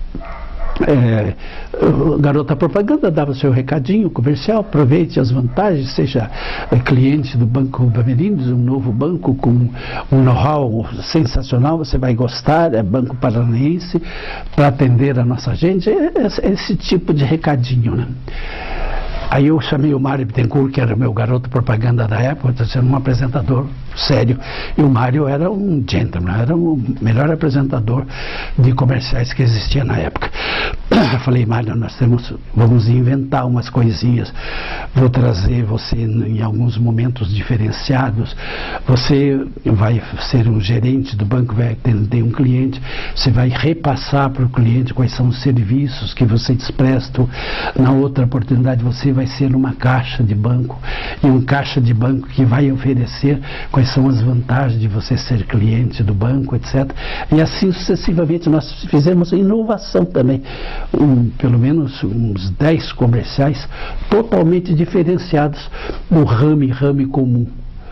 É, garota propaganda dava seu recadinho comercial, aproveite as vantagens, seja é, cliente do Banco Bamerindos, um novo banco com um know-how sensacional, você vai gostar, é Banco Paranaense, para atender a nossa gente, é, é esse tipo de recadinho, né? Aí eu chamei o Mário Bittencourt, que era o meu garoto propaganda da época, sendo um apresentador sério. E o Mário era um gentleman, era o melhor apresentador de comerciais que existia na época. Eu falei, Mário, nós temos, vamos inventar umas coisinhas. Vou trazer você em alguns momentos diferenciados. Você vai ser um gerente do banco, vai atender um cliente. Você vai repassar para o cliente quais são os serviços que vocês prestam. Na outra oportunidade, você vai vai ser uma caixa de banco, e um caixa de banco que vai oferecer quais são as vantagens de você ser cliente do banco, etcétera. E assim sucessivamente nós fizemos inovação também, um, pelo menos uns dez comerciais totalmente diferenciados do rame-rame comum.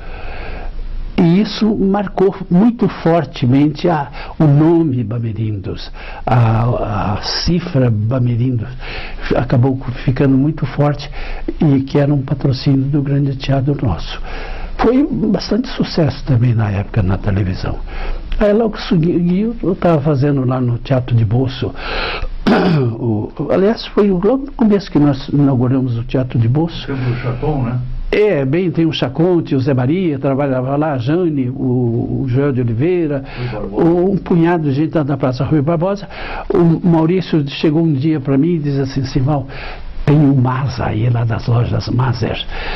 E isso marcou muito fortemente a, o nome Bamerindos, a, a cifra Bamerindos, acabou ficando muito forte, e que era um patrocínio do grande teatro nosso. foi bastante sucesso também na época na televisão. Aí logo seguiu, eu estava fazendo lá no Teatro de Bolso, o, aliás, foi logo no começo que nós inauguramos o Teatro de Bolso. Tem o Chacon, né? É, bem, tem o Chacon, o Zé Maria, trabalhava lá, a Jane, o, o Joel de Oliveira, um punhado de gente da Praça Rui Barbosa. O Maurício chegou um dia para mim e disse assim, Simão, tem um Masa aí lá das lojas Maser,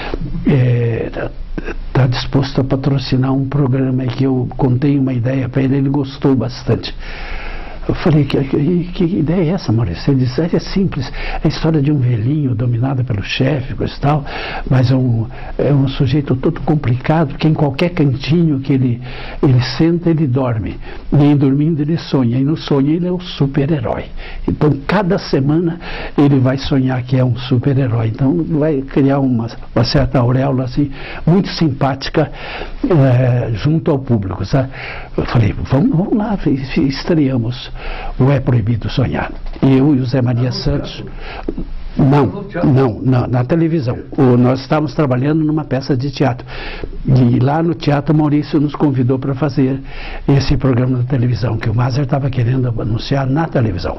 é, está disposto a patrocinar um programa que eu contei uma ideia para ele, ele gostou bastante. Eu falei, que, que, que ideia é essa, Maurício? Ele disse, é simples, é a história de um velhinho dominado pelo chefe, coisa e tal, mas é um, é um sujeito todo complicado, que em qualquer cantinho que ele, ele senta, ele dorme. Nem dormindo ele sonha, e no sonho ele é um super-herói. Então, cada semana ele vai sonhar que é um super-herói. Então, vai criar uma, uma certa auréola, assim, muito simpática, é, junto ao público, sabe? Eu falei, vamos, vamos lá, estreamos o É Proibido Sonhar. Eu e o Zé Maria Santos. Não, não, não, na televisão. O, nós estávamos trabalhando numa peça de teatro. E lá no teatro, Maurício nos convidou para fazer esse programa de televisão, que o Maser estava querendo anunciar na televisão.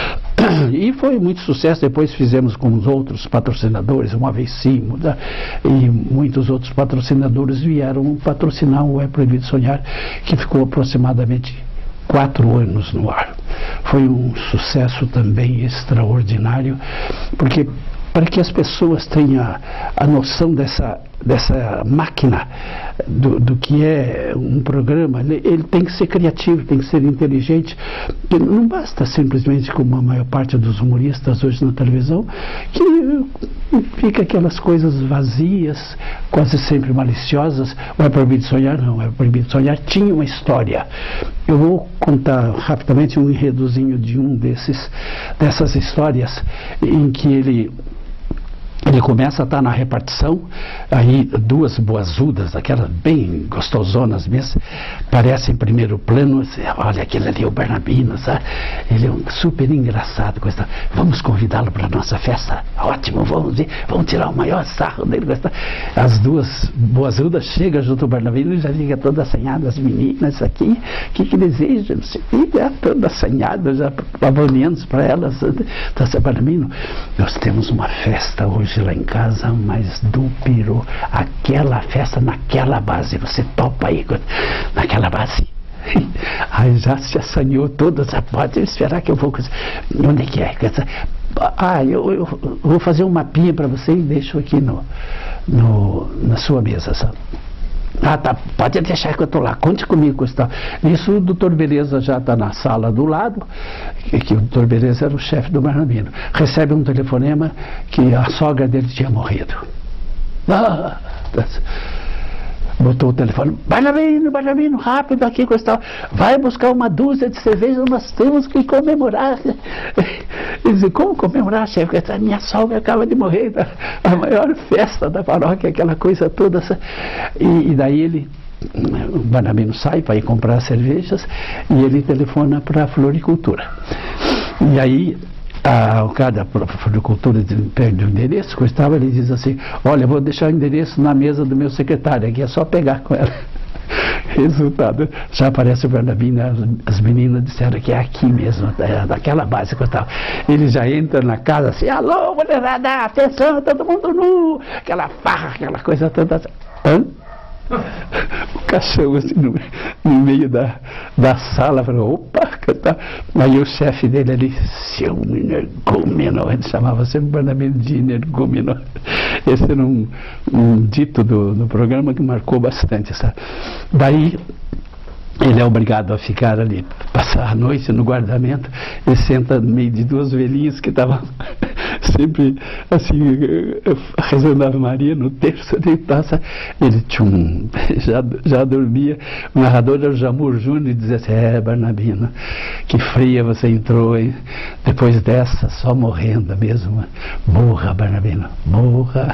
E foi muito sucesso. Depois fizemos com os outros patrocinadores, uma vez sim, e muitos outros patrocinadores vieram patrocinar o É Proibido Sonhar, que ficou aproximadamente quatro anos no ar. Foi um sucesso também extraordinário, porque para que as pessoas tenham a, a noção dessa, dessa máquina do, do que é um programa, ele, ele tem que ser criativo, tem que ser inteligente. Não basta simplesmente, como a maior parte dos humoristas hoje na televisão, que fica aquelas coisas vazias, quase sempre maliciosas. O É Proibido Sonhar não, o É Proibido Sonhar tinha uma história. Eu vou contar rapidamente um enredozinho de um desses, dessas histórias em que ele Ele começa a estar na repartição, aí duas boazudas, aquelas bem gostosonas mesmo, aparecem em primeiro plano, assim, olha, aquele ali é o Barnabino, sabe? Ele é um super engraçado, coisa. Vamos convidá-lo para a nossa festa? Ótimo, vamos ir, vamos tirar o maior sarro dele. Coisa. As duas boazudas chegam junto ao Barnabino e já fica toda assanhada, as meninas aqui, o que que desejam? Não sei, já toda assanhada, já avaliando para elas. Tá, Barnabino, nós temos uma festa hoje lá em casa, mas do Peru, aquela festa naquela base, você topa aí, naquela base? Aí já se assanhou todas, pode esperar que eu vou, onde é que é? Ah, eu, eu vou fazer um mapinha para você e deixo aqui no, no, na sua mesa, sabe? Ah, tá, pode deixar que eu estou lá, conte comigo. Está. Nisso o doutor Beleza já está na sala do lado, que, que o doutor Beleza era o chefe do Barnabino. Recebe um telefonema que a sogra dele tinha morrido. Ah, botou o telefone, Barnabino, Barnabino, rápido aqui, coisa tal. Vai buscar uma dúzia de cerveja, nós temos que comemorar. Ele disse, como comemorar, chefe? A minha sogra acaba de morrer, a maior festa da paróquia, aquela coisa toda. E, e daí ele, o Barnabino sai para ir comprar cervejas e ele telefona para a floricultura. E aí Ah, o cara da floricultura perde o endereço, coisa tal, ele diz assim, olha, vou deixar o endereço na mesa do meu secretário, aqui é só pegar com ela. Resultado, já aparece o Barnabino, as meninas disseram que é aqui mesmo, é daquela base que eu estava. Ele já entra na casa assim, alô, mulherada, atenção, todo mundo nu, aquela farra, aquela coisa toda. Hã? O cachorro assim no, no meio da, da sala falou, opa, tá. Aí o chefe dele ali, seu energúmeno, ele chamava sempre o Barnabino de energúmeno. Esse era um, um dito do, do programa que marcou bastante, sabe? Daí ele é obrigado a ficar ali, passar a noite no guardamento, e senta no meio de duas velhinhas que estavam sempre assim, rezando a Ave Maria no terço de taça. Ele tchum, já, já dormia. O narrador era o Jamur Júnior e dizia assim, é, Barnabino, que fria você entrou, hein? Depois dessa, só morrendo mesmo. Morra, Barnabino, morra.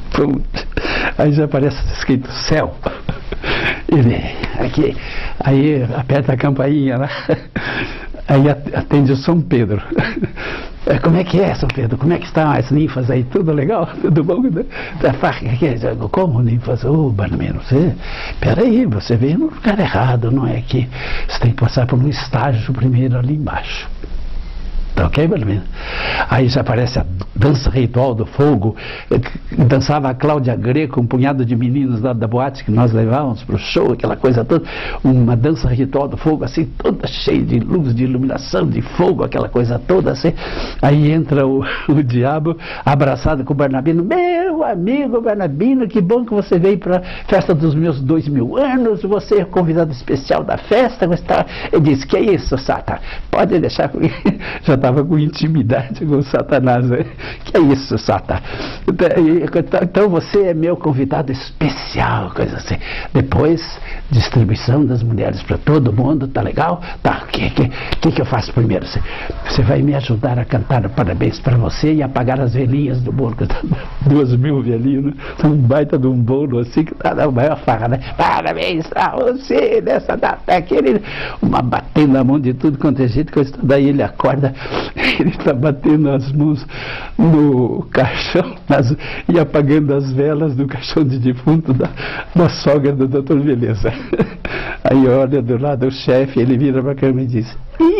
Aí já aparece escrito céu. Ele, aqui, aí aperta a campainha lá, aí atende o São Pedro. Como é que é, São Pedro? Como é que estão as ninfas aí? Tudo legal? Tudo bom? Como ninfas? Ô, oh, Barnabino, você... Peraí, você veio no lugar errado, não é que você tem que passar por um estágio primeiro ali embaixo. Tá ok, Barnabino? Aí já aparece a dança ritual do fogo. Dançava a Cláudia Greco, um punhado de meninos lá da boate que nós levávamos para o show, aquela coisa toda. Uma dança ritual do fogo, assim, toda cheia de luz, de iluminação, de fogo, aquela coisa toda assim. Aí entra o, o diabo abraçado com o Barnabino. Meu amigo Barnabino, que bom que você veio para a festa dos meus dois mil anos. Você é o convidado especial da festa. Ele disse, que é isso, Sata? Pode deixar comigo. Já estava com intimidade com o Satanás, né? Que é isso, Sata? Então você é meu convidado especial, coisa assim. Depois, distribuição das mulheres para todo mundo, tá legal? Tá, o que, que, que, que eu faço primeiro? Você, você vai me ajudar a cantar parabéns para você e apagar as velhinhas do bolo. Duas mil velhinhas, um baita de um bolo assim, que tá na maior farra, né? Parabéns para você nessa data, querido. Uma batendo na mão de tudo quanto é jeito, coisa toda. Daí ele acorda. Ele está batendo as mãos no caixão nas, e apagando as velas do caixão de defunto da, da sogra do doutor Beleza. Aí olha do lado o chefe, ele vira para a cama e diz...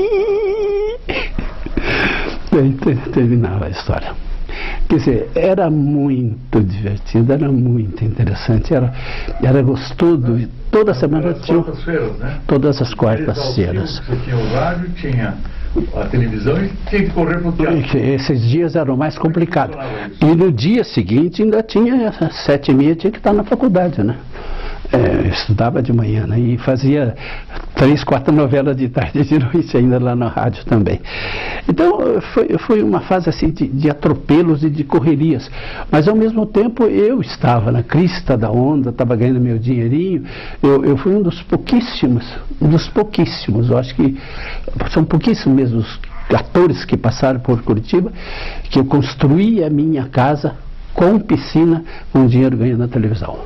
Aí terminava a história. Quer dizer, era muito divertido, era muito interessante, era, era gostoso. E toda semana tinha... Né? Todas as quartas-feiras. Você tinha o rádio, tinha a televisão e tinha que correr para o teatro. Esses dias eram mais complicados. E no dia seguinte ainda tinha, às sete e meia, tinha que estar na faculdade, né? É, estudava de manhã, né? E fazia três, quatro novelas de tarde e de noite ainda lá na rádio também. Então foi, foi uma fase assim de, de atropelos e de correrias, mas ao mesmo tempo eu estava na crista da onda, estava ganhando meu dinheirinho. Eu, eu fui um dos pouquíssimos, um dos pouquíssimos, eu acho que são pouquíssimos mesmo os atores que passaram por Curitiba, que eu construí a minha casa com piscina, com dinheiro ganho na televisão.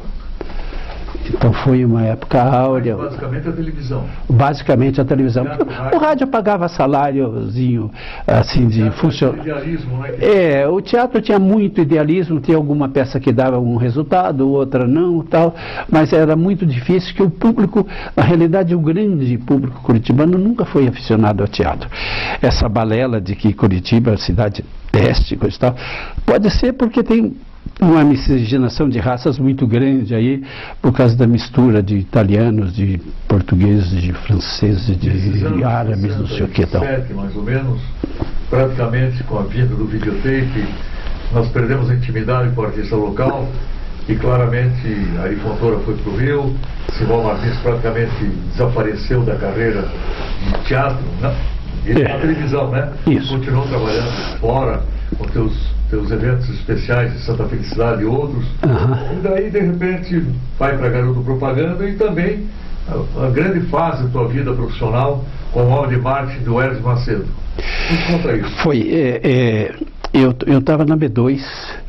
Então foi uma época áurea. Mas basicamente a televisão. Basicamente a televisão. O, rádio, o rádio pagava saláriozinho assim de funcionário. Idealismo, né? É, o teatro tinha muito idealismo, tinha alguma peça que dava um resultado, outra não, tal, mas era muito difícil que o público, na realidade o grande público curitibano nunca foi aficionado ao teatro. Essa balela de que Curitiba é cidade teste, coisa e tal, pode ser porque tem uma miscigenação de raças muito grande aí, por causa da mistura de italianos, de portugueses, de franceses, de árabes, não sei o que tal. Mais ou menos, praticamente com a vinda do videotape, nós perdemos a intimidade com o artista local e claramente Ari Fontoura foi para o Rio, Simão Martins praticamente desapareceu da carreira de teatro, né? E é. Na televisão, né? Isso. Continuou trabalhando fora com teus, teus eventos especiais de Santa Felicidade e outros. Uhum. E daí, de repente, vai para Garoto Propaganda e também a, a grande fase da tua vida profissional com o homem de marketing do Hermes Macedo. Nos conta isso. Foi, é, é, eu estava na B dois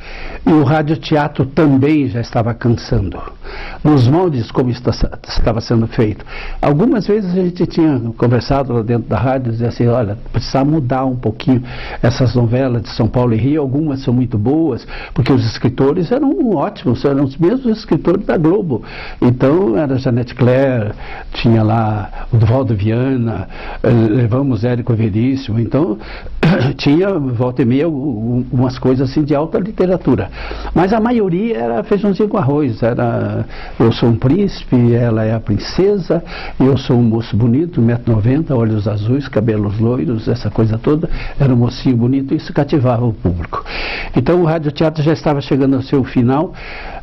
e o radioteatro também já estava cansando, nos moldes como está, estava sendo feito. Algumas vezes a gente tinha conversado lá dentro da rádio, dizia assim, olha, precisa mudar um pouquinho essas novelas de São Paulo e Rio, algumas são muito boas, porque os escritores eram ótimos, eram os mesmos escritores da Globo. Então era Janete Claire, tinha lá o Duvaldo Viana, levamos Érico Veríssimo, então tinha, volta e meia, umas coisas assim de alta literatura. Mas a maioria era feijãozinho com arroz, era eu sou um príncipe, ela é a princesa, eu sou um moço bonito, um metro e noventa, olhos azuis, cabelos loiros, essa coisa toda, era um mocinho bonito e isso cativava o público. Então o radioteatro já estava chegando ao seu final,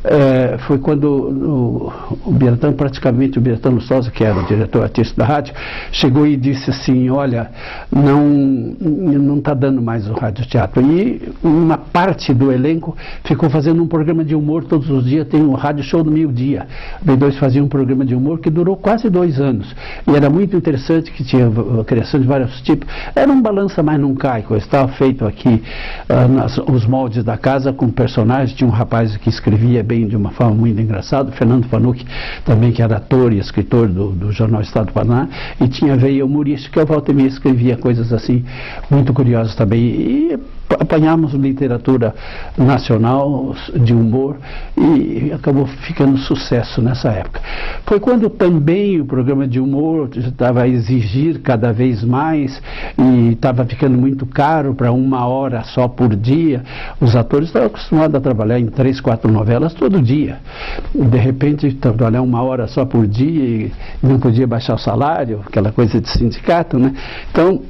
é, foi quando o, o Bertão, praticamente o Bertão Lustosa, que era o diretor artístico da rádio, chegou e disse assim, olha, não não está dando mais o radioteatro. E uma parte do elenco ficou fazendo um programa de humor todos os dias, tem um rádio show do meio-dia. A B dois fazia um programa de humor que durou quase dois anos. E era muito interessante, que tinha a criação de vários tipos. Era um balança, mas não cai, coisa. Estava feito aqui uh, nas, os moldes da casa com personagens. Tinha um rapaz que escrevia bem de uma forma muito engraçada, Fernando Fanucchi, também, que era ator e escritor do, do jornal Estado do Paraná, e tinha veia humorística, o Walter Mir escrevia coisas assim muito curiosas também. E apanhamos literatura nacional de humor e acabou ficando sucesso nessa época. Foi quando também o programa de humor estava a exigir cada vez mais e estava ficando muito caro para uma hora só por dia. Os atores estavam acostumados a trabalhar em três, quatro novelas todo dia. E de repente trabalhar uma hora só por dia e não podia baixar o salário, aquela coisa de sindicato, né? Então,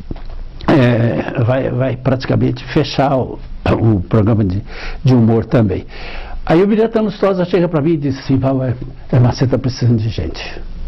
É, vai, vai praticamente fechar o, o programa de, de humor também. Aí o Bireta Lustosa chega para mim e diz assim: Paulo, você está precisando de gente.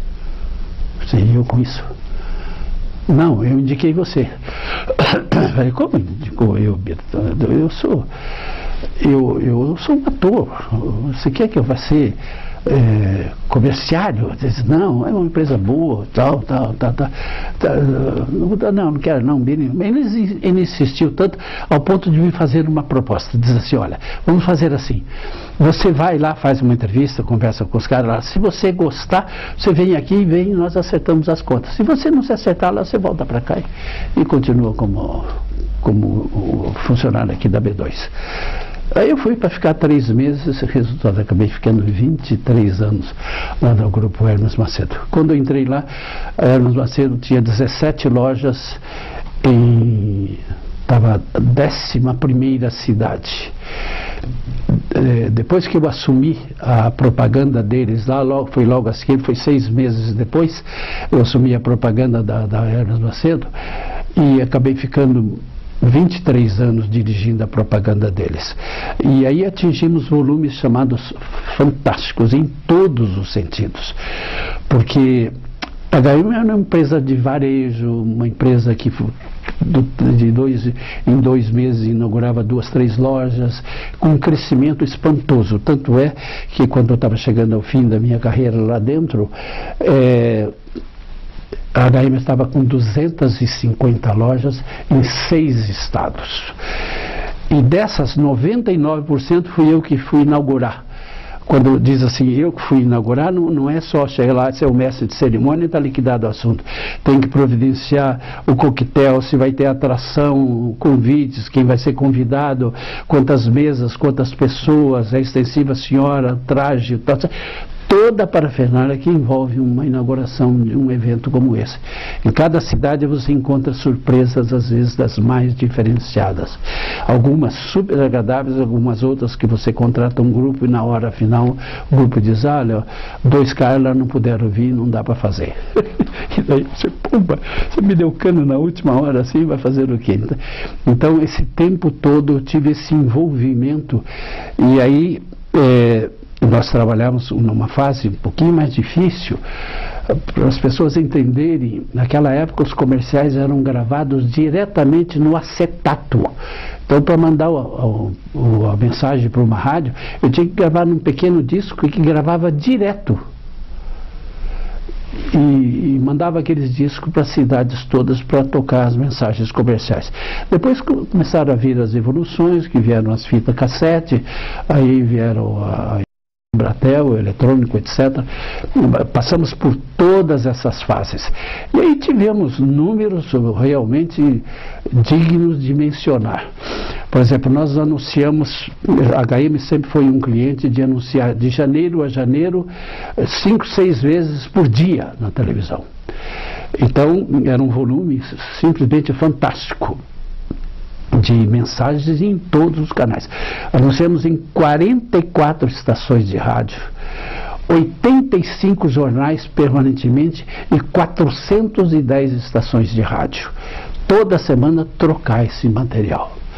Sim, eu com isso. Não, eu indiquei você. Eu falei, como indicou eu, Bireta? Eu sou, eu, eu sou um ator. Você quer que eu vá ser É, comerciário? Disse, não, é uma empresa boa, tal, tal, tal, tal, tal. Não, não quero não. Ele, ele insistiu tanto ao ponto de me fazer uma proposta. Diz assim: olha, vamos fazer assim, você vai lá, faz uma entrevista, conversa com os caras lá, se você gostar, você vem aqui e vem, nós acertamos as contas. Se você não se acertar lá, você volta para cá e, e continua como, como o funcionário aqui da B dois. Aí eu fui para ficar três meses, resultado, acabei ficando vinte e três anos lá no Grupo Hermes Macedo. Quando eu entrei lá, a Hermes Macedo tinha dezessete lojas em... estava a décima primeira cidade. É, depois que eu assumi a propaganda deles lá, logo, foi logo assim, foi seis meses depois, eu assumi a propaganda da, da Hermes Macedo e acabei ficando vinte e três anos dirigindo a propaganda deles. E aí atingimos volumes chamados fantásticos, em todos os sentidos. Porque a H M é uma empresa de varejo, uma empresa que do, de dois, em dois meses inaugurava duas, três lojas, com um crescimento espantoso. Tanto é que quando eu estava chegando ao fim da minha carreira lá dentro, é, a H M estava com duzentas e cinquenta lojas em seis estados. E dessas, noventa e nove por cento fui eu que fui inaugurar. Quando diz assim, eu que fui inaugurar, não, não é só chegar lá, ser o mestre de cerimônia e está liquidado o assunto. Tem que providenciar o coquetel, se vai ter atração, convites, quem vai ser convidado, quantas mesas, quantas pessoas, é extensiva senhora, traje, tal, toda a parafernália que envolve uma inauguração de um evento como esse. Em cada cidade você encontra surpresas, às vezes, das mais diferenciadas. Algumas super agradáveis, algumas outras que você contrata um grupo e na hora final o grupo diz, olha, dois caras lá não puderam vir, não dá para fazer. E daí você, pumba, você me deu cano na última hora assim, vai fazer o quê? Então, esse tempo todo eu tive esse envolvimento e aí... É, nós trabalhamos numa fase um pouquinho mais difícil, para as pessoas entenderem, naquela época os comerciais eram gravados diretamente no acetato. Então, para mandar o, o, a mensagem para uma rádio, eu tinha que gravar num pequeno disco que gravava direto. E, e mandava aqueles discos para as cidades todas para tocar as mensagens comerciais. Depois começaram a vir as evoluções, que vieram as fitas cassete, aí vieram a Bratel, o eletrônico, etcétera. Passamos por todas essas fases. E aí tivemos números realmente dignos de mencionar. Por exemplo, nós anunciamos, a H M sempre foi um cliente de anunciar de janeiro a janeiro, cinco, seis vezes por dia na televisão. Então, era um volume simplesmente fantástico de mensagens em todos os canais. Anunciamos em quarenta e quatro estações de rádio, oitenta e cinco jornais permanentemente e quatrocentas e dez estações de rádio. Toda semana trocar esse material.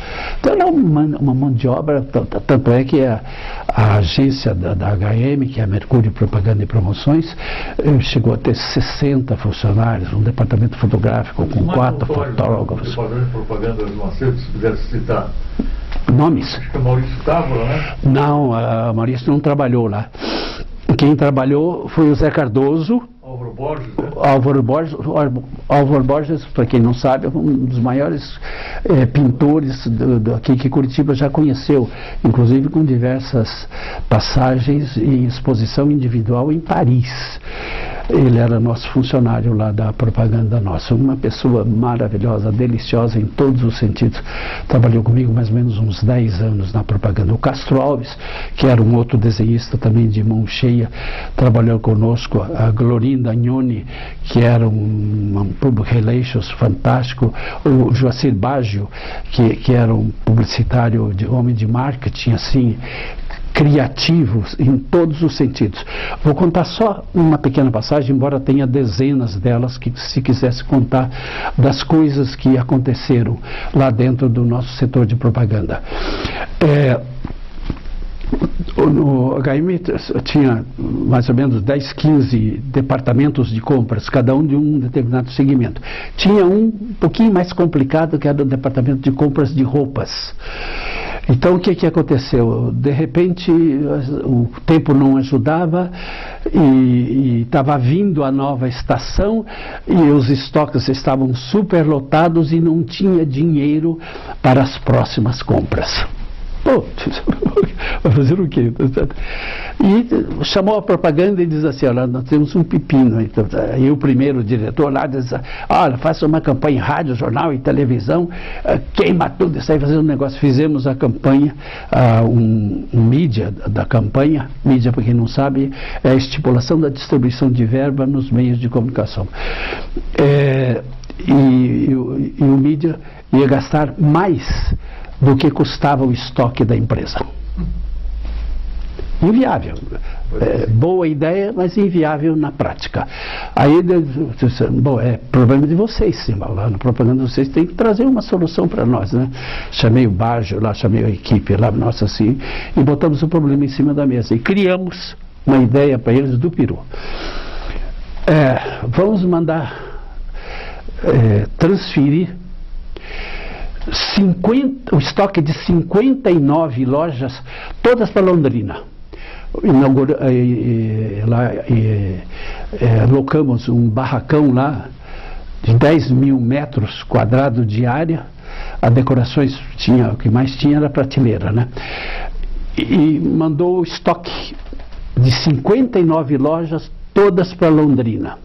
Então era uma, uma mão de obra, tanto é que a, a agência da, da H M, que é a Mercúrio Propaganda e Promoções, chegou a ter sessenta funcionários, um departamento fotográfico com quatro fotógrafos. Departamento de propaganda do Macedo, se pudesse citar. Nomes? Acho que o Maurício Távola, né? Não, a Maurício não trabalhou lá. Quem trabalhou foi o Zé Cardoso. Álvaro Borges, né? Álvaro Borges, Álvaro Borges, para quem não sabe, é um dos maiores é, pintores do, do, aqui que Curitiba já conheceu, inclusive com diversas passagens em exposição individual em Paris. Ele era nosso funcionário lá da propaganda nossa, uma pessoa maravilhosa, deliciosa em todos os sentidos. Trabalhou comigo mais ou menos uns dez anos na propaganda. O Castro Alves, que era um outro desenhista também de mão cheia, trabalhou conosco. A Glorinda Agnoni, que era um, um public relations fantástico. O Joacir Baggio, que, que era um publicitário, de homem de marketing, assim, criativos em todos os sentidos. Vou contar só uma pequena passagem, embora tenha dezenas delas, que se quisesse contar das coisas que aconteceram lá dentro do nosso setor de propaganda. É, no H M tinha mais ou menos dez, quinze departamentos de compras, cada um de um determinado segmento. Tinha um um pouquinho mais complicado, que era o departamento de compras de roupas. Então o que, que aconteceu? De repente o tempo não ajudava e estava vindo a nova estação e os estoques estavam superlotados e não tinha dinheiro para as próximas compras. Pô, vai fazer o quê? E chamou a propaganda e diz assim, olha, nós temos um pepino. Então, aí o primeiro diretor lá diz, olha, faça uma campanha em rádio, jornal e televisão, queima tudo, isso aí, fazer um negócio. Fizemos a campanha, uh, um, um mídia da campanha, mídia, para quem não sabe, é a estipulação da distribuição de verba nos meios de comunicação. É, e, e, e o mídia ia gastar mais do que custava o estoque da empresa. Inviável. É, boa ideia, mas inviável na prática. Aí, bom, é problema de vocês, sim, lá na propaganda vocês têm que trazer uma solução para nós, né? Chamei o Baggio lá, chamei a equipe lá, nossa, assim, e botamos o problema em cima da mesa. E criamos uma ideia para eles do peru. É, vamos mandar é, transferir cinquenta, o estoque de cinquenta e nove lojas, todas para Londrina. Inaugura, eh, eh, lá, eh, eh, locamos um barracão lá de dez mil metros quadrados de área. As decorações, tinha, o que mais tinha era prateleira, né? E, e mandou o estoque de cinquenta e nove lojas, todas para Londrina.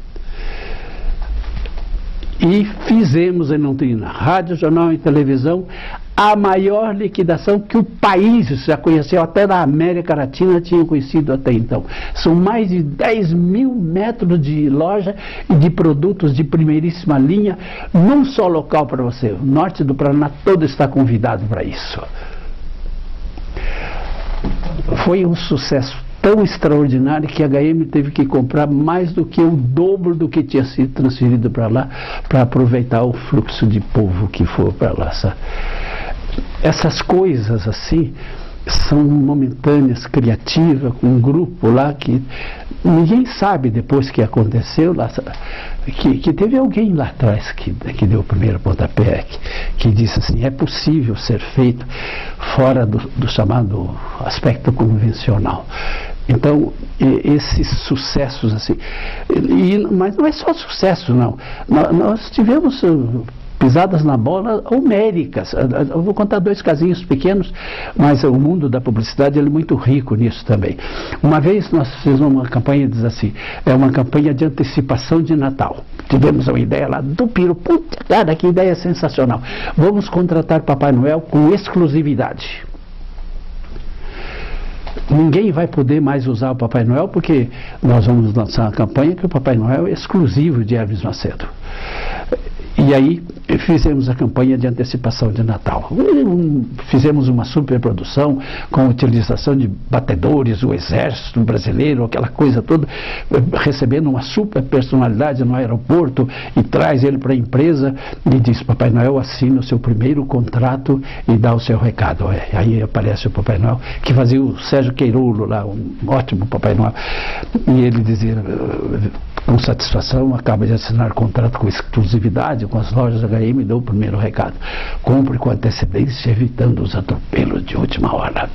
E fizemos em Londrina, rádio, jornal e televisão, a maior liquidação que o país já conheceu, até na América Latina tinha conhecido até então. São mais de dez mil metros de loja e de produtos de primeiríssima linha, num só local para você. O norte do Paraná todo está convidado para isso. Foi um sucesso tão extraordinário que a H M teve que comprar mais do que o dobro do que tinha sido transferido para lá, para aproveitar o fluxo de povo que for para lá. Sabe? Essas coisas assim são momentâneas, criativas, com um grupo lá que ninguém sabe depois que aconteceu lá, que, que teve alguém lá atrás que, que deu o primeiro pontapé, que, que disse assim, é possível ser feito fora do, do chamado aspecto convencional. Então, esses sucessos assim, e, mas não é só sucesso, não. Nós, nós tivemos pisadas na bola homéricas. Eu vou contar dois casinhos pequenos, mas o mundo da publicidade ele é muito rico nisso também. Uma vez nós fizemos uma campanha, diz assim, é uma campanha de antecipação de Natal. Tivemos uma ideia lá do Piro, puta cara, que ideia sensacional. Vamos contratar Papai Noel com exclusividade. Ninguém vai poder mais usar o Papai Noel, porque nós vamos lançar uma campanha que o Papai Noel é exclusivo de Hermes Macedo. E, E aí fizemos a campanha de antecipação de Natal. Fizemos uma superprodução com a utilização de batedores, o exército brasileiro, aquela coisa toda, recebendo uma super personalidade no aeroporto e traz ele para a empresa e diz: Papai Noel, assina o seu primeiro contrato e dá o seu recado. Aí aparece o Papai Noel, que fazia o Sérgio Queirouro lá, um ótimo Papai Noel. E ele dizia com satisfação: acaba de assinar contrato com exclusividade com as lojas H M, dou o primeiro recado: compre com antecedência, evitando os atropelos de última hora.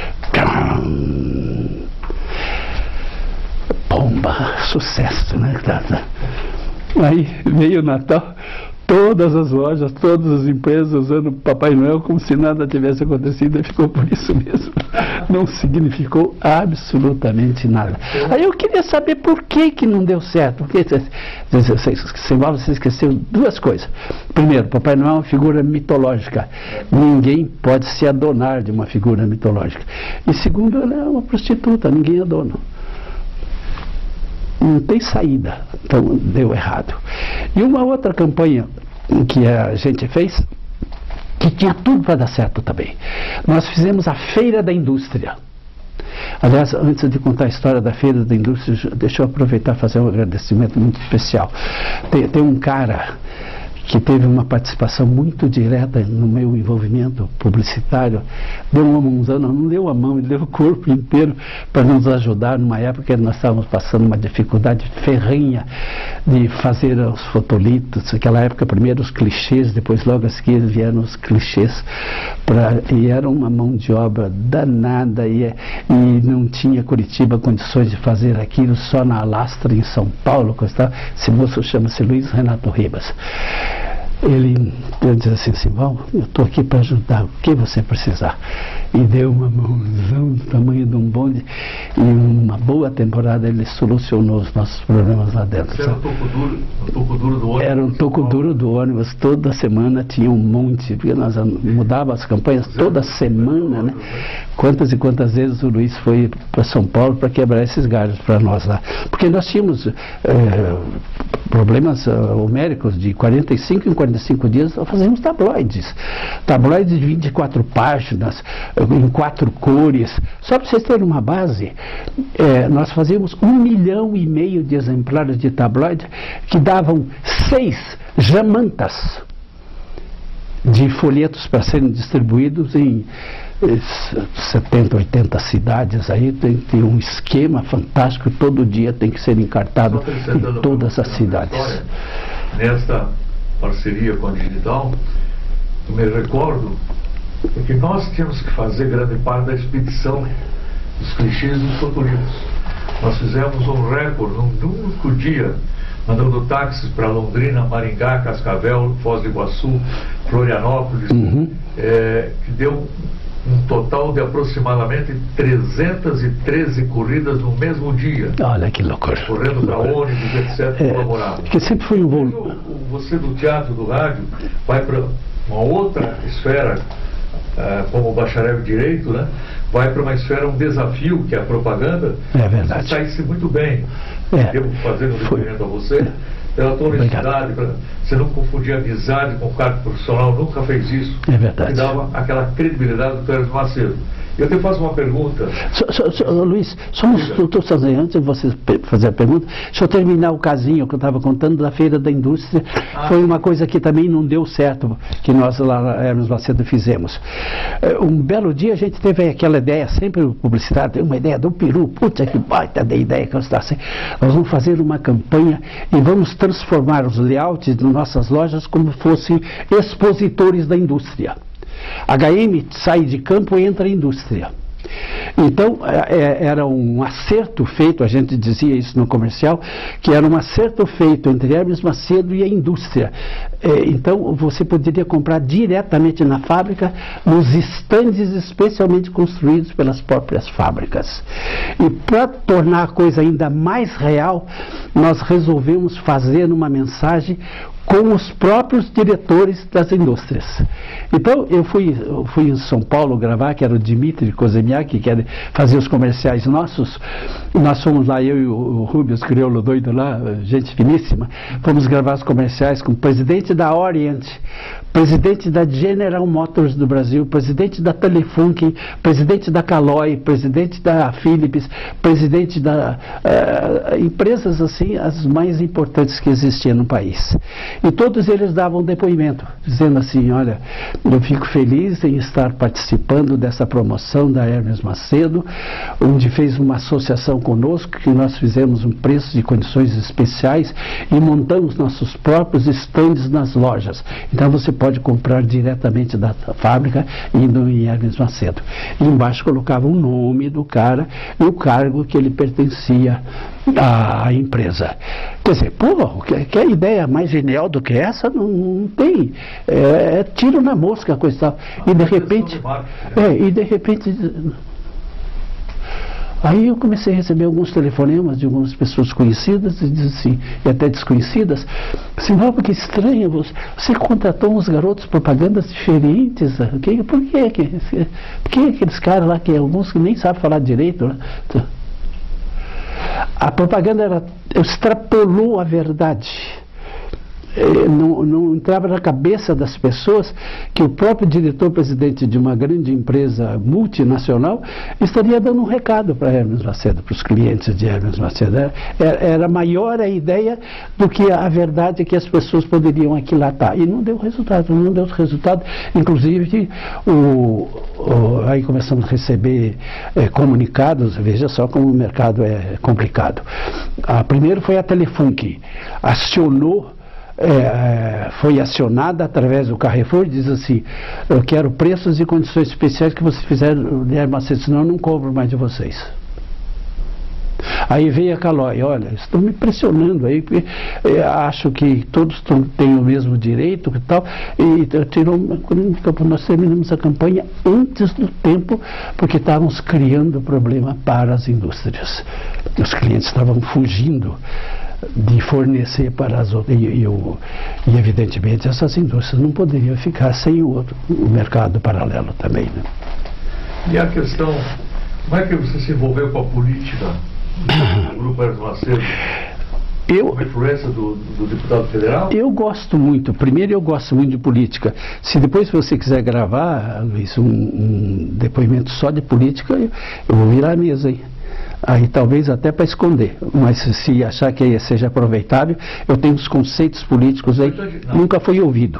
Bomba, sucesso, né? Aí veio o Natal, todas as lojas, todas as empresas usando Papai Noel como se nada tivesse acontecido, e ficou por isso mesmo. Não significou absolutamente nada. Aí eu queria saber por que que não deu certo. Porque você esqueceu duas coisas. Primeiro, Papai Noel é uma figura mitológica. Ninguém pode se adonar de uma figura mitológica. E segundo, ela é uma prostituta, ninguém é dono. Não tem saída, então deu errado. E uma outra campanha que a gente fez, que tinha tudo para dar certo também. Nós fizemos a Feira da Indústria. Aliás, antes de contar a história da Feira da Indústria, deixa eu aproveitar e fazer um agradecimento muito especial. Tem, tem um cara que teve uma participação muito direta no meu envolvimento publicitário, deu uma mãozão, não deu a mão, ele deu o corpo inteiro para nos ajudar numa época que nós estávamos passando uma dificuldade ferrenha de fazer os fotolitos. Naquela época, primeiro os clichês, depois logo a seguir vieram os clichês, pra, e era uma mão de obra danada, e, e não tinha Curitiba condições de fazer aquilo, só na Alastra, em São Paulo. Esse moço chama-se Luiz Renato Ribas. Ele, ele diz assim, Simão, eu estou aqui para ajudar, o que você precisar. E deu uma mãozão do tamanho de um bonde, e uma boa temporada ele solucionou os nossos problemas lá dentro. Era um toco duro, um toco duro do ônibus? Era um toco duro do ônibus, toda semana tinha um monte, porque nós mudávamos as campanhas toda semana, né? Quantas e quantas vezes o Luiz foi para São Paulo para quebrar esses galhos para nós lá. Porque nós tínhamos é, problemas uh, homéricos de quarenta e cinco em quarenta e cinco dias, nós fazíamos tabloides. Tabloides de vinte e quatro páginas, em quatro cores. Só para vocês terem uma base, é, nós fazíamos um milhão e meio de exemplares de tabloide que davam seis jamantas de folhetos para serem distribuídos em setenta, oitenta cidades. Aí tem, tem um esquema fantástico, todo dia tem que ser encartado em todas as cidades. Nesta parceria com a Digital, eu me recordo que nós tínhamos que fazer grande parte da expedição dos clichês dos fotolitos. Nós fizemos um recorde num único dia, mandando táxis para Londrina, Maringá, Cascavel, Foz do Iguaçu, Florianópolis, uhum. é, que deu um total de aproximadamente trezentas e treze corridas no mesmo dia. Olha que loucura. Correndo para ônibus, etcétera, é, colaborado. Que sempre foi um voo. Você do teatro, do rádio, vai para uma outra esfera, uh, como bacharel em Direito, né? Vai para uma esfera, um desafio, que é a propaganda. É verdade. Você sai-se muito bem. É. Devo fazer um referendo a você. Pela tua honestidade, pra, você não confundia amizade com cargo profissional, nunca fez isso. É verdade. Que dava aquela credibilidade do Pérez Macedo. Eu te faço uma pergunta. So, so, so, Luiz, só estou fazendo, antes de você fazer a pergunta, deixa eu terminar o casinho que eu estava contando da Feira da Indústria. Ah. Foi uma coisa que também não deu certo, que nós lá Hermes Macedo fizemos. Um belo dia a gente teve aquela ideia, sempre o publicitário tem uma ideia do peru, puta que baita da ideia que eu estou assim. Nós vamos fazer uma campanha e vamos transformar os layouts de nossas lojas como fossem expositores da indústria. H M sai de campo e entra em indústria. Então, é, era um acerto feito, a gente dizia isso no comercial, que era um acerto feito entre Hermes Macedo e a indústria. É, então, você poderia comprar diretamente na fábrica, nos estandes especialmente construídos pelas próprias fábricas. E para tornar a coisa ainda mais real, nós resolvemos fazer uma mensagem com os próprios diretores das indústrias. Então, eu fui, eu fui em São Paulo gravar, que era o Dmitry Kozemiak, que era fazer os comerciais nossos. Nós fomos lá, eu e o Rubens Crioulo doido lá, gente finíssima, fomos gravar os comerciais com o presidente da Orient, presidente da General Motors do Brasil, presidente da Telefunken, presidente da Caloi, presidente da Philips, presidente da uh, empresas assim, as mais importantes que existiam no país. E todos eles davam depoimento, dizendo assim, olha, eu fico feliz em estar participando dessa promoção da Hermes Macedo, onde fez uma associação conosco, que nós fizemos um preço de condições especiais e montamos nossos próprios estandes nas lojas. Então você pode comprar diretamente da fábrica indo em Hermes Macedo. E embaixo colocava o nome do cara e o cargo que ele pertencia à empresa. Quer dizer, pô, que, que ideia mais genial do que essa não, não tem. É, é tiro na mosca, coisa e tal. E de repente, é, e de repente, aí eu comecei a receber alguns telefonemas de algumas pessoas conhecidas e, assim, e até desconhecidas. Assim, oh, que estranho, você, você contratou uns garotos propagandas diferentes. Que, por que, que, por que aqueles caras lá, que alguns que nem sabem falar direito, né? A propaganda era, extrapolou a verdade. Não, não entrava na cabeça das pessoas que o próprio diretor-presidente de uma grande empresa multinacional estaria dando um recado para Hermes Macedo, para os clientes de Hermes Macedo. Era, era maior a ideia do que a verdade que as pessoas poderiam aquilatar. E não deu resultado, não deu resultado. Inclusive, o, o, aí começamos a receber é, comunicados, veja só como o mercado é complicado. A, primeiro foi a Telefunken, acionou É, foi acionada através do Carrefour e diz assim, eu quero preços e condições especiais que vocês fizeram, Macedo, senão eu não compro mais de vocês. Aí veio a Caloi, olha, estão me pressionando aí, porque acho que todos têm o mesmo direito e tal, e tirou, nós terminamos a campanha antes do tempo, porque estávamos criando problema para as indústrias. Os clientes estavam fugindo de fornecer para as outras, e, e, e evidentemente essas indústrias não poderiam ficar sem o, outro, o mercado paralelo também, né? E a questão, como é que você se envolveu com a política do Grupo Hermes Macedo? Eu, a influência do, do deputado federal? Eu gosto muito, primeiro eu gosto muito de política. Se depois você quiser gravar, Luiz, um, um depoimento só de política, eu, eu vou virar a mesa, hein? Aí talvez até para esconder, mas se achar que seja aproveitável, eu tenho uns conceitos políticos aí que nunca foi ouvido.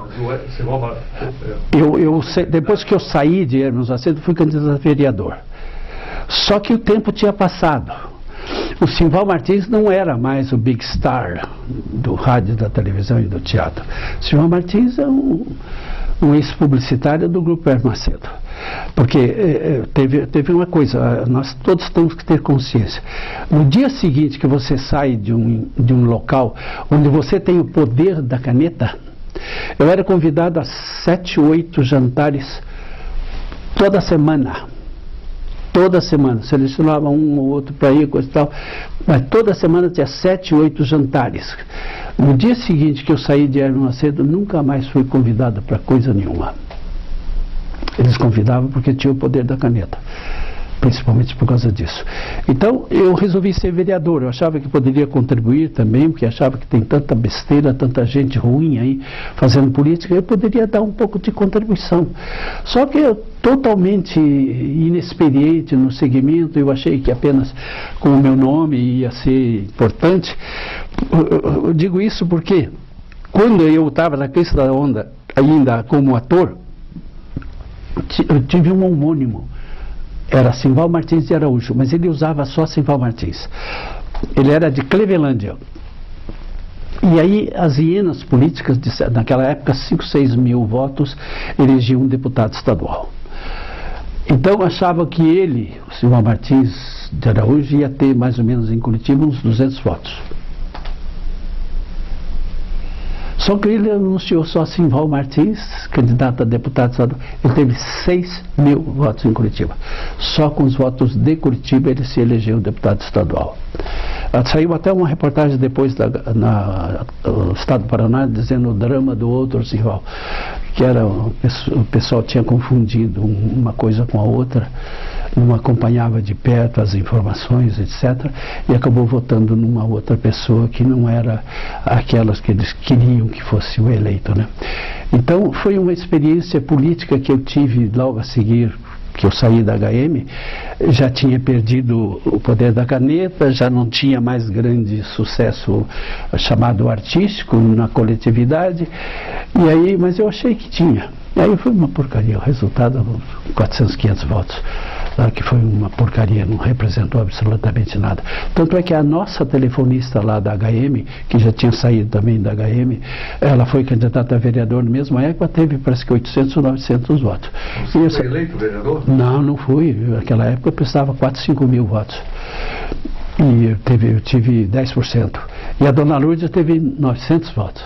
Eu, eu, depois que eu saí de Hermes Macedo, fui candidato a vereador. Só que o tempo tinha passado. O Simval Martins não era mais o big star do rádio, da televisão e do teatro. O Simval Martins é um, um ex-publicitário do Grupo Hermes Macedo. Porque eh, teve, teve uma coisa, nós todos temos que ter consciência. No dia seguinte que você sai de um, de um local onde você tem o poder da caneta, eu era convidado a sete, oito jantares toda semana. Toda semana, selecionava um ou outro para ir, coisa e tal, mas toda semana tinha sete, oito jantares. No dia seguinte que eu saí de Hermes Macedo, nunca mais fui convidado para coisa nenhuma. Eles convidavam porque tinha o poder da caneta, principalmente por causa disso. Então eu resolvi ser vereador. Eu achava que poderia contribuir também, porque achava que tem tanta besteira, tanta gente ruim aí fazendo política, eu poderia dar um pouco de contribuição. Só que eu totalmente inexperiente no segmento, eu achei que apenas com o meu nome ia ser importante. Eu digo isso porque quando eu estava na crista da onda, ainda como ator, eu tive um homônimo, era Simval Martins de Araújo, mas ele usava só Simval Martins. Ele era de Clevelândia. E aí as hienas políticas, de, naquela época, cinco, seis mil votos, elegiam um deputado estadual. Então achava que ele, o Simval Martins de Araújo, ia ter mais ou menos em Curitiba uns duzentos votos. Só que ele anunciou só Simval Martins, candidato a deputado estadual. Ele teve seis mil votos em Curitiba. Só com os votos de Curitiba ele se elegeu deputado estadual. Saiu até uma reportagem depois da, na, no estado do Paraná dizendo o drama do outro Simval, que era o pessoal tinha confundido uma coisa com a outra, não acompanhava de perto as informações, etcétera, e acabou votando numa outra pessoa que não era aquelas que eles queriam que fosse o eleito, né? Então foi uma experiência política que eu tive logo a seguir que eu saí da H M. Já tinha perdido o poder da caneta, já não tinha mais grande sucesso chamado artístico na coletividade, e aí, mas eu achei que tinha. E aí foi uma porcaria, o resultado, quatrocentos, quinhentos votos, que foi uma porcaria, não representou absolutamente nada. Tanto é que a nossa telefonista lá da H M, que já tinha saído também da H M, ela foi candidata a vereador na mesma época, teve parece que oitocentos ou novecentos votos. Você eu, foi eleito vereador? Não, não fui. Naquela época eu precisava quatro, cinco mil votos. E eu, teve, eu tive dez por cento. E a dona Lourdes teve novecentos votos.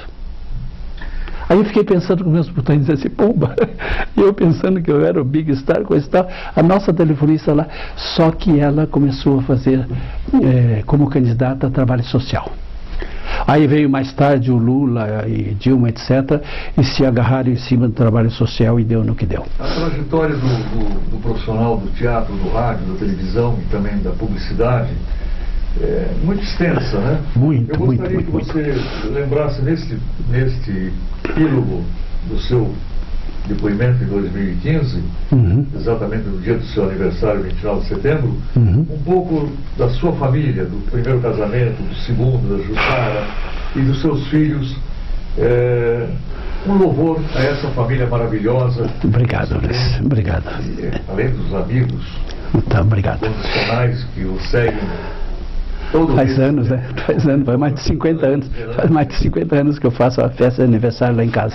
Aí eu fiquei pensando com meus botões assim, pomba, e eu pensando que eu era o Big Star, coisa e tal, a nossa telefonista lá, só que ela começou a fazer é, como candidata a trabalho social. Aí veio mais tarde o Lula e Dilma, etcétera, e se agarraram em cima do trabalho social e deu no que deu. A trajetória do, do, do profissional do teatro, do rádio, da televisão e também da publicidade é muito extensa, né? Muito, Eu gostaria muito, que muito, você muito. lembrasse neste, neste epílogo do seu depoimento em dois mil e quinze, uhum. exatamente no dia do seu aniversário, vinte e nove de setembro, uhum. um pouco da sua família, do primeiro casamento, do segundo, da Jussara, e dos seus filhos. É, um louvor a essa família maravilhosa. Obrigado, Luiz. Obrigado. E, além dos amigos, então, obrigado. profissionais que o seguem. Todo faz anos, né? Faz anos, faz mais de cinquenta anos. Faz mais de cinquenta anos que eu faço a festa de aniversário lá em casa.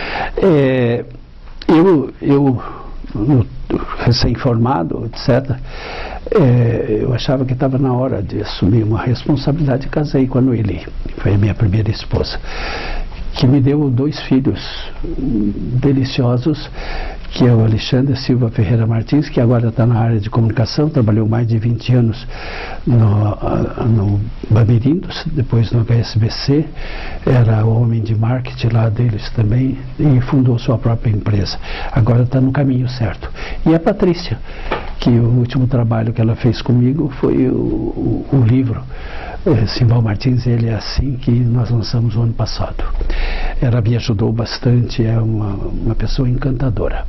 É, eu, eu, eu recém-formado, etcétera, é, eu achava que estava na hora de assumir uma responsabilidade e casei com a Noeli, foi a minha primeira esposa, que me deu dois filhos deliciosos, que é o Alexandre Silva Ferreira Martins, que agora está na área de comunicação, trabalhou mais de vinte anos no, no Bamerindos, depois no H S B C, era o homem de marketing lá deles também, e fundou sua própria empresa. Agora está no caminho certo. E a Patrícia, que o último trabalho que ela fez comigo foi o, o, o livro Simval Martins, ele é assim, que nós lançamos o ano passado. Ela me ajudou bastante, é uma, uma pessoa encantadora.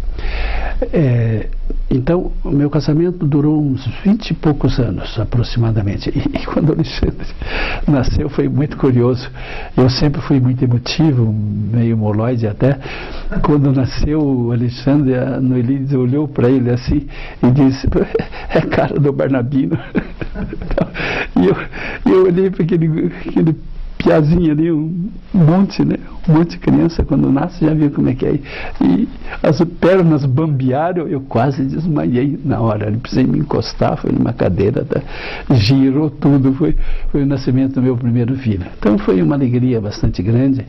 É, então, o meu casamento durou uns vinte e poucos anos, aproximadamente. E, e quando o Alexandre nasceu, foi muito curioso. Eu sempre fui muito emotivo, meio moloide até. Quando nasceu o Alexandre, a Noeli olhou para ele assim e disse: é a cara do Barnabino. Então, e eu, eu olhei para aquele, aquele piazinho ali, um monte, né? Um monte de criança, quando nasce, já viu como é que é. E as pernas bambearam, eu quase desmaiei na hora. Eu precisei me encostar, foi numa cadeira, tá? Girou tudo, foi, foi o nascimento do meu primeiro filho. Então foi uma alegria bastante grande.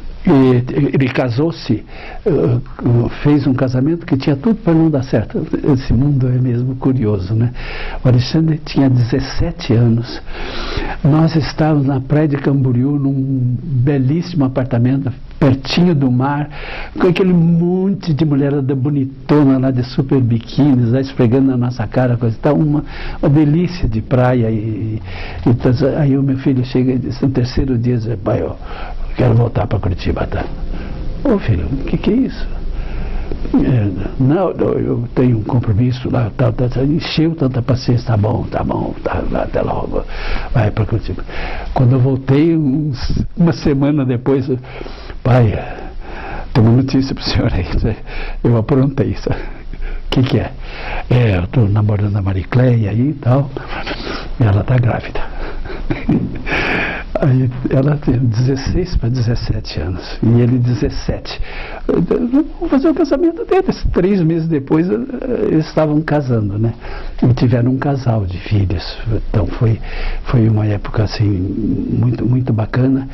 E ele casou-se, fez um casamento que tinha tudo para não dar certo. Esse mundo é mesmo curioso, né? O Alexandre tinha dezessete anos. Nós estávamos na praia de Camboriú, num belíssimo apartamento, pertinho do mar, com aquele monte de mulherada bonitona lá de super biquínis, lá esfregando na nossa cara, coisa e tal, uma, uma delícia de praia. E, e, aí o meu filho chega e diz, no terceiro dia, diz, pai, eu quero voltar para Curitiba, tá? Ô filho, o que que é isso? É, não, eu tenho um compromisso lá, tal, tal, tal. Encheu tanta paciência, tá bom, tá bom, tá, até logo, vai para Curitiba. Quando eu voltei, uns, uma semana depois, pai, tem uma notícia para o senhor aí, eu aprontei isso. O que que é? É, eu estou namorando a Maricléia aí e tal, e ela está grávida. Aí ela tem dezesseis para dezessete anos, e ele dezessete. Vou fazer o casamento deles. Três meses depois eles estavam casando, né? E tiveram um casal de filhos. Então foi, foi uma época assim muito, muito bacana.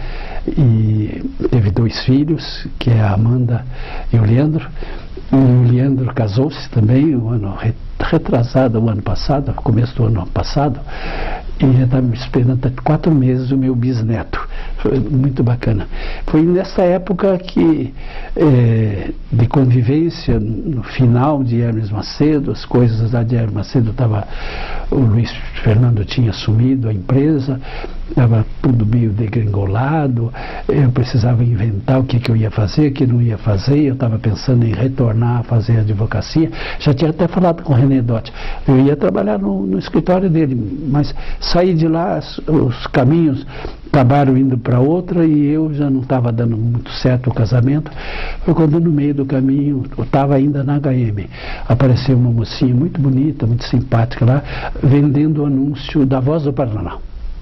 E teve dois filhos, que é a Amanda e o Leandro. E o Leandro casou-se também um ano retrasado, o ano passado, começo do ano passado, e já estava me esperando há quatro meses o meu bisneto. Foi muito bacana. Foi nessa época que, é, de convivência, no final de Hermes Macedo, as coisas da de Hermes Macedo, estava, o Luiz Fernando tinha assumido a empresa, estava tudo meio degringolado, eu precisava inventar o que, que eu ia fazer, o que não ia fazer, eu estava pensando em retornar a fazer advocacia, já tinha até falado com o René Dotti, eu ia trabalhar no, no escritório dele, mas saí de lá, os caminhos acabaram indo para outra e eu já não estava dando muito certo o casamento. Foi quando no meio do caminho, eu estava ainda na H M, apareceu uma mocinha muito bonita, muito simpática lá, vendendo o anúncio da Voz do Paraná.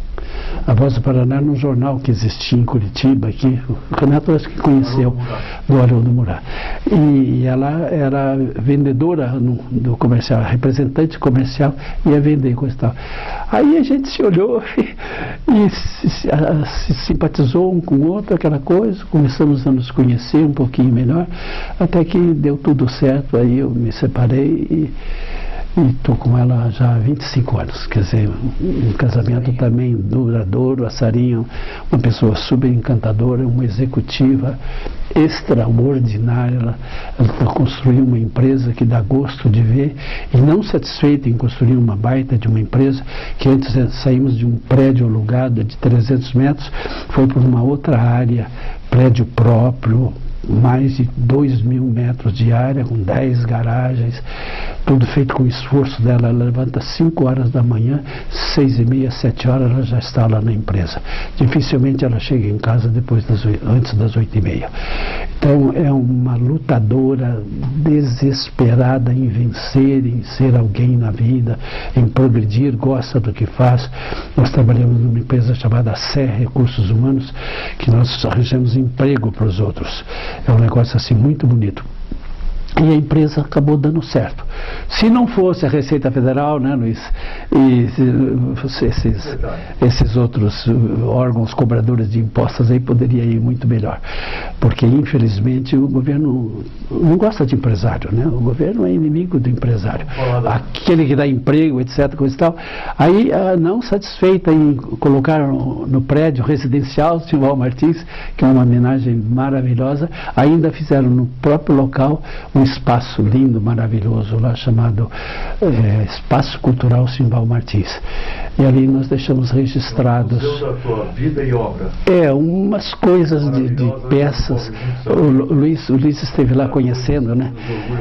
A Voz do Paraná era um jornal que existia em Curitiba, aqui, o Renato acho que conheceu, do Haroldo Murat. E ela era vendedora no, do comercial, representante comercial, ia vender coisa e tal. Aí a gente se olhou e, e se, se, a, se simpatizou um com o outro, aquela coisa, começamos a nos conhecer um pouquinho melhor, até que deu tudo certo, aí eu me separei e E estou com ela já há vinte e cinco anos, quer dizer, um casamento também duradouro. A Sarinha, uma pessoa super encantadora, uma executiva extraordinária. Ela, ela construiu uma empresa que dá gosto de ver, e não satisfeita em construir uma baita de uma empresa, que antes saímos de um prédio alugado de trezentos metros, foi para uma outra área, prédio próprio, mais de dois mil metros de área, com dez garagens, tudo feito com esforço dela. Ela levanta às cinco horas da manhã, seis e meia, sete horas ela já está lá na empresa. Dificilmente ela chega em casa depois das, antes das oito e meia. Então é uma lutadora desesperada em vencer, em ser alguém na vida, em progredir, gosta do que faz. Nós trabalhamos numa empresa chamada S E R Recursos Humanos, que nós arranjamos emprego para os outros. É um negócio assim muito bonito. E a empresa acabou dando certo. Se não fosse a Receita Federal, né, Luiz, e esses, esses outros órgãos cobradores de impostos aí, poderia ir muito melhor. Porque, infelizmente, o governo não gosta de empresário, né? O governo é inimigo do empresário. Aquele que dá emprego, etc, coisa e tal. Aí, não satisfeita em colocar no, no prédio residencial Simval Martins, que é uma homenagem maravilhosa, ainda fizeram no próprio local um espaço lindo, maravilhoso lá, chamado é, Espaço Cultural Simval Martins. E ali nós deixamos registrados... O museu da tua vida e obra. É, umas coisas de, de peças. O Luiz, o Luiz esteve lá conhecendo, né?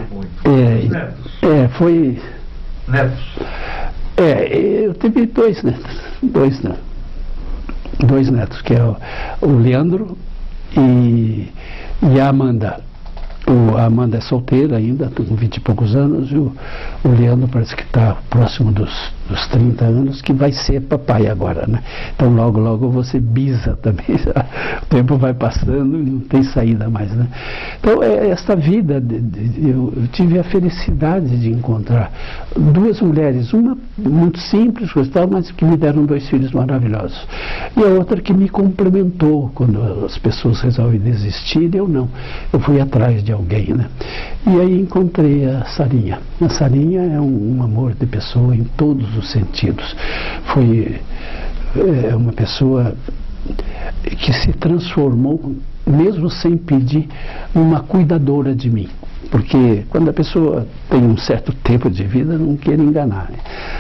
É, é, foi... Netos. É, eu tive dois netos. Dois, né? Dois netos, que é o, o Leandro e, e a Amanda. O, a Amanda é solteira ainda, com vinte e poucos anos, e o, o Leandro parece que está próximo dos, dos trinta anos, que vai ser papai agora, né? Então logo, logo eu vou ser bisa também, já, o tempo vai passando e não tem saída mais, né? Então é, essa vida, de, de, eu, eu tive a felicidade de encontrar duas mulheres, uma muito simples, mas que me deram dois filhos maravilhosos, e a outra que me complementou quando as pessoas resolvem desistir, eu não, eu fui atrás de alguém, né? E aí encontrei a Sarinha. A Sarinha é um, um amor de pessoa em todos os sentidos. Foi é, uma pessoa que se transformou, mesmo sem pedir, numa cuidadora de mim. Porque quando a pessoa tem um certo tempo de vida, não quer enganar, né?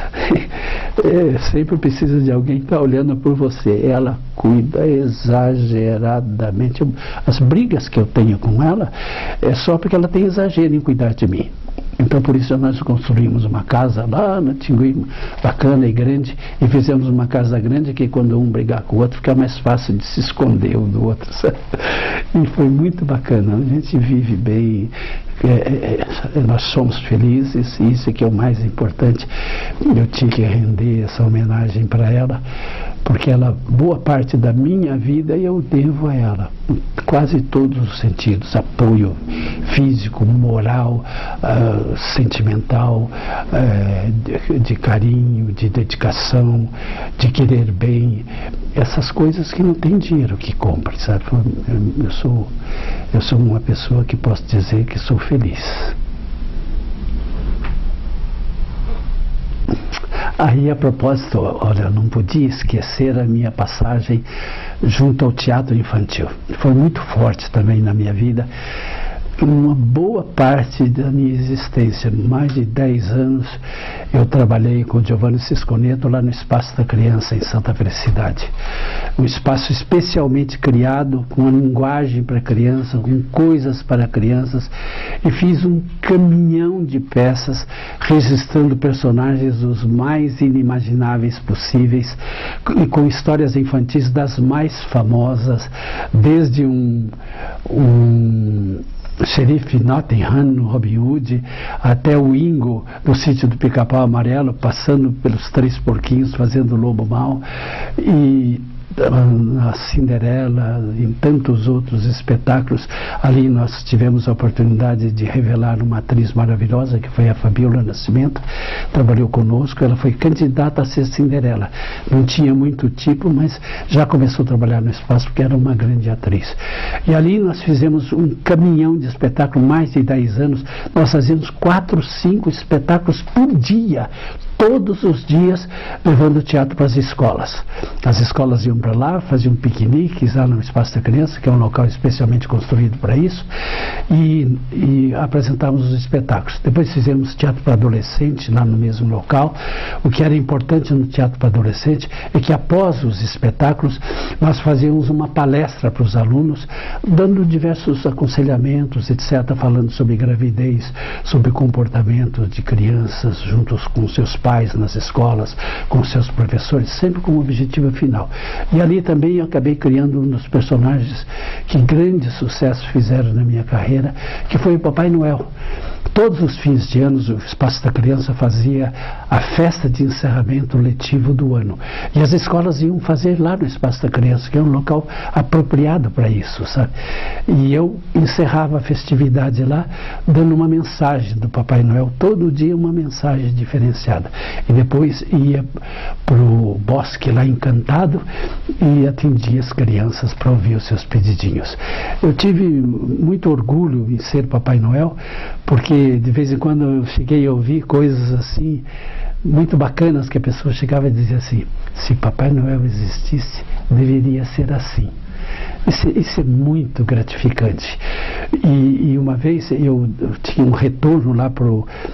É, sempre precisa de alguém que está olhando por você. Ela cuida exageradamente. As brigas que eu tenho com ela é só porque ela tem exagero em cuidar de mim. Então por isso nós construímos uma casa lá na Tingui, bacana e grande, e fizemos uma casa grande que quando um brigar com o outro fica mais fácil de se esconder um do outro, sabe? E foi muito bacana, a gente vive bem, é, é, nós somos felizes, e isso é que é o mais importante. Eu tinha que render essa homenagem para ela, porque ela, boa parte da minha vida eu devo a ela, quase todos os sentidos, apoio físico, moral, uh, sentimental, uh, de, de carinho, de dedicação, de querer bem, essas coisas que não tem dinheiro que compre, sabe? Eu, eu sou, eu sou uma pessoa que posso dizer que sou feliz. Aí, a propósito, olha, eu não podia esquecer a minha passagem junto ao teatro infantil. Foi muito forte também na minha vida. Uma boa parte da minha existência, mais de dez anos, eu trabalhei com Giovanni Cisconeto lá no Espaço da Criança, em Santa Felicidade. Um espaço especialmente criado com uma linguagem para criança, com coisas para crianças, e fiz um caminhão de peças registrando personagens os mais inimagináveis possíveis, e com histórias infantis das mais famosas, desde um... um Xerife Nottingham no Robin Hood, até o Ingo no Sítio do Pica-Pau Amarelo, passando pelos Três Porquinhos fazendo o Lobo Mau, e a Cinderela, em tantos outros espetáculos. Ali nós tivemos a oportunidade de revelar uma atriz maravilhosa, que foi a Fabiola Nascimento, trabalhou conosco, ela foi candidata a ser Cinderela, não tinha muito tipo, mas já começou a trabalhar no espaço porque era uma grande atriz. E ali nós fizemos um caminhão de espetáculo, mais de dez anos, nós fazíamos quatro, cinco espetáculos por dia, todos os dias, levando teatro para as escolas. As escolas iam para lá, faziam piqueniques lá no Espaço da Criança, que é um local especialmente construído para isso, e, e apresentávamos os espetáculos. Depois fizemos teatro para adolescente lá no mesmo local. O que era importante no teatro para adolescente é que após os espetáculos nós fazíamos uma palestra para os alunos, dando diversos aconselhamentos, etcétera, falando sobre gravidez, sobre comportamento de crianças juntos com seus pais, nas escolas, com seus professores, sempre com o objetivo final. E ali também eu acabei criando um dos personagens que grande sucesso fizeram na minha carreira, que foi o Papai Noel. Todos os fins de ano o Espaço da Criança fazia a festa de encerramento letivo do ano. E as escolas iam fazer lá no Espaço da Criança, que é um local apropriado para isso, sabe? E eu encerrava a festividade lá, dando uma mensagem do Papai Noel, todo dia uma mensagem diferenciada. E depois ia para o bosque lá encantado e atendia as crianças para ouvir os seus pedidinhos. Eu tive muito orgulho em ser Papai Noel, porque de vez em quando eu cheguei a ouvir coisas assim muito bacanas, que a pessoa chegava e dizia assim: se Papai Noel existisse, deveria ser assim. Isso, isso é muito gratificante. E, e uma vez eu, eu tinha um retorno lá para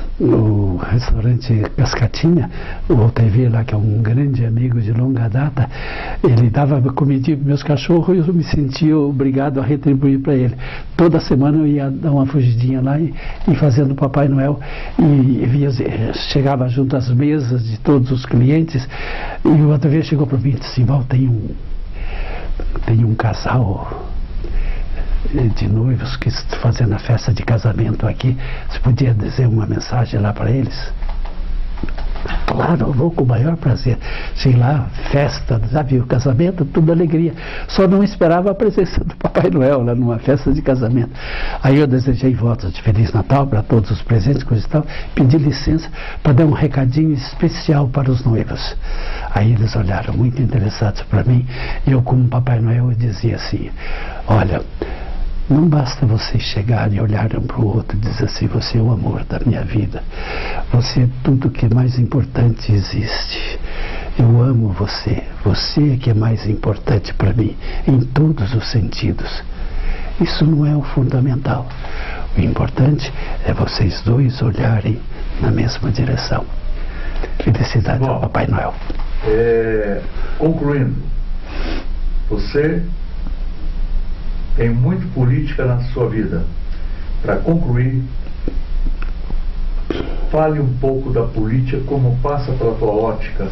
o restaurante Cascatinha, o Walter V lá, que é um grande amigo de longa data. Ele dava comidinha para meus cachorros e eu me sentia obrigado a retribuir para ele. Toda semana eu ia dar uma fugidinha lá e, e fazendo Papai Noel, e, e via, chegava junto às mesas de todos os clientes, e o Walter V chegou para mim e disse assim: Val, tem um tem um casal de noivos que estão fazendo a festa de casamento aqui, você podia dizer uma mensagem lá para eles? Claro, eu vou com o maior prazer. Sei lá, festa, sabe, o casamento, tudo alegria. Só não esperava a presença do Papai Noel lá numa festa de casamento. Aí eu desejei votos de Feliz Natal para todos os presentes, coisa e tal, pedi licença para dar um recadinho especial para os noivos. Aí eles olharam muito interessados para mim, e eu, como Papai Noel, eu dizia assim: olha, não basta vocês chegarem e olharem um para o outro e dizer assim: você é o amor da minha vida, você é tudo que é mais importante existe, eu amo você, você é que é mais importante para mim, em todos os sentidos. Isso não é o fundamental. O importante é vocês dois olharem na mesma direção. Felicidades ao Papai Noel. É, concluindo, você tem muito política na sua vida. Para concluir, Fale um pouco da política, como passa pela tua ótica.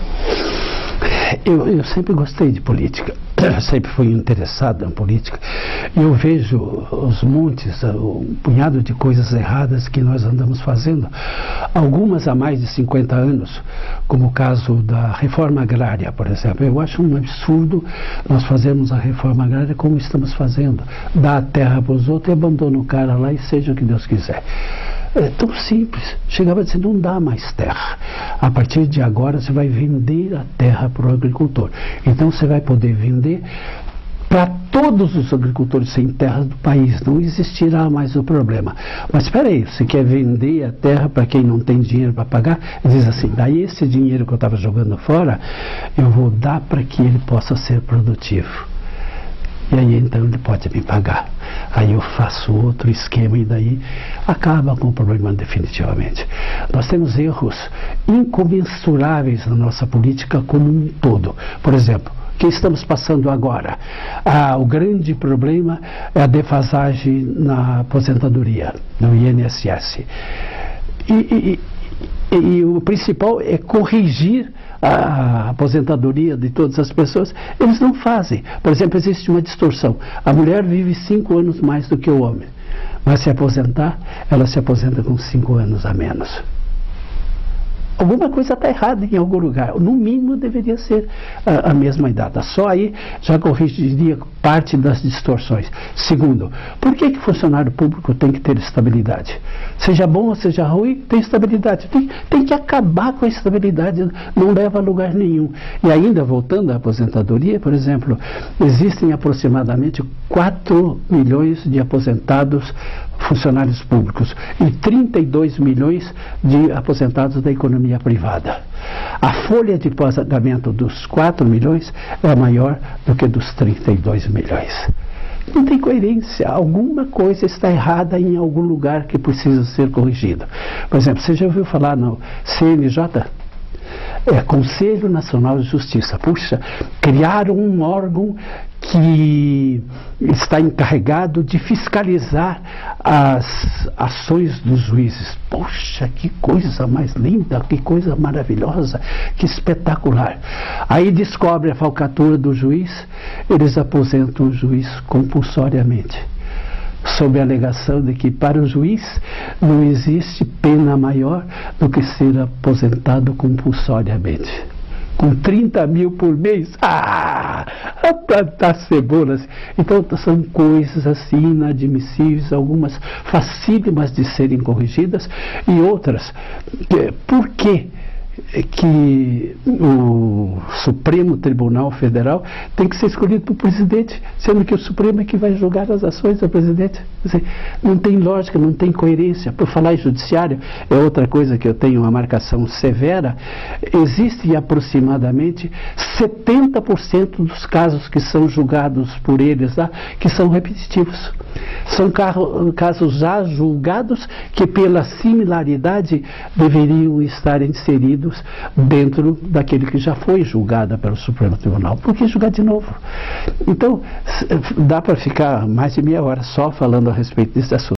Eu, eu sempre gostei de política, eu sempre fui interessado em política. Eu vejo os montes, um punhado de coisas erradas que nós andamos fazendo, algumas há mais de cinquenta anos, como o caso da reforma agrária, por exemplo. Eu acho um absurdo nós fazermos a reforma agrária como estamos fazendo, dar a terra para os outros e abandona o cara lá e seja o que Deus quiser. É tão simples. Chegava a dizer, não dá mais terra. A partir de agora você vai vender a terra para o agricultor. Então você vai poder vender para todos os agricultores sem terras do país. Não existirá mais o problema. Mas espera aí, você quer vender a terra para quem não tem dinheiro para pagar? Ele diz assim, daí esse dinheiro que eu estava jogando fora, eu vou dar para que ele possa ser produtivo. E aí então ele pode me pagar. Aí eu faço outro esquema e daí acaba com o problema definitivamente. Nós temos erros incomensuráveis na nossa política como um todo. Por exemplo, o que estamos passando agora? Ah, o grande problema é a defasagem na aposentadoria, no I N S S. E, e, e, e o principal é corrigir a aposentadoria de todas as pessoas. Eles não fazem. Por exemplo, existe uma distorção. A mulher vive cinco anos mais do que o homem, mas se aposentar, ela se aposenta com cinco anos a menos. Alguma coisa está errada em algum lugar. No mínimo deveria ser a, a mesma idade. Só aí já corrigiria parte das distorções. Segundo, por que que funcionário público tem que ter estabilidade? Seja bom ou seja ruim, tem estabilidade. Tem, tem que acabar com a estabilidade, não leva a lugar nenhum. E ainda, voltando à aposentadoria, por exemplo, existem aproximadamente quatro milhões de aposentados funcionários públicos e trinta e dois milhões de aposentados da economia privada. A folha de pagamento dos quatro milhões é maior do que dos trinta e dois milhões. Não tem coerência. Alguma coisa está errada em algum lugar que precisa ser corrigida. Por exemplo, você já ouviu falar no C N J? É, Conselho Nacional de Justiça. Puxa, criaram um órgão que está encarregado de fiscalizar as ações dos juízes. Poxa, que coisa mais linda, que coisa maravilhosa, que espetacular. Aí descobre a falcatrua do juiz, eles aposentam o juiz compulsoriamente, sob a alegação de que para o juiz não existe pena maior do que ser aposentado compulsoriamente. Com trinta mil por mês, ah, plantar cebolas. Então são coisas assim inadmissíveis, algumas facílimas de serem corrigidas e outras, por quê que o Supremo Tribunal Federal tem que ser escolhido por presidente, sendo que o Supremo é que vai julgar as ações do presidente? Quer dizer, não tem lógica, não tem coerência. Por falar em judiciário, é outra coisa que eu tenho uma marcação severa. Existem aproximadamente setenta por cento dos casos que são julgados por eles lá, que são repetitivos. São casos já julgados que pela similaridade deveriam estar inseridos dentro daquele que já foi julgado pelo Supremo Tribunal. Por que julgar de novo? Então, dá para ficar mais de meia hora só falando a respeito desse assunto.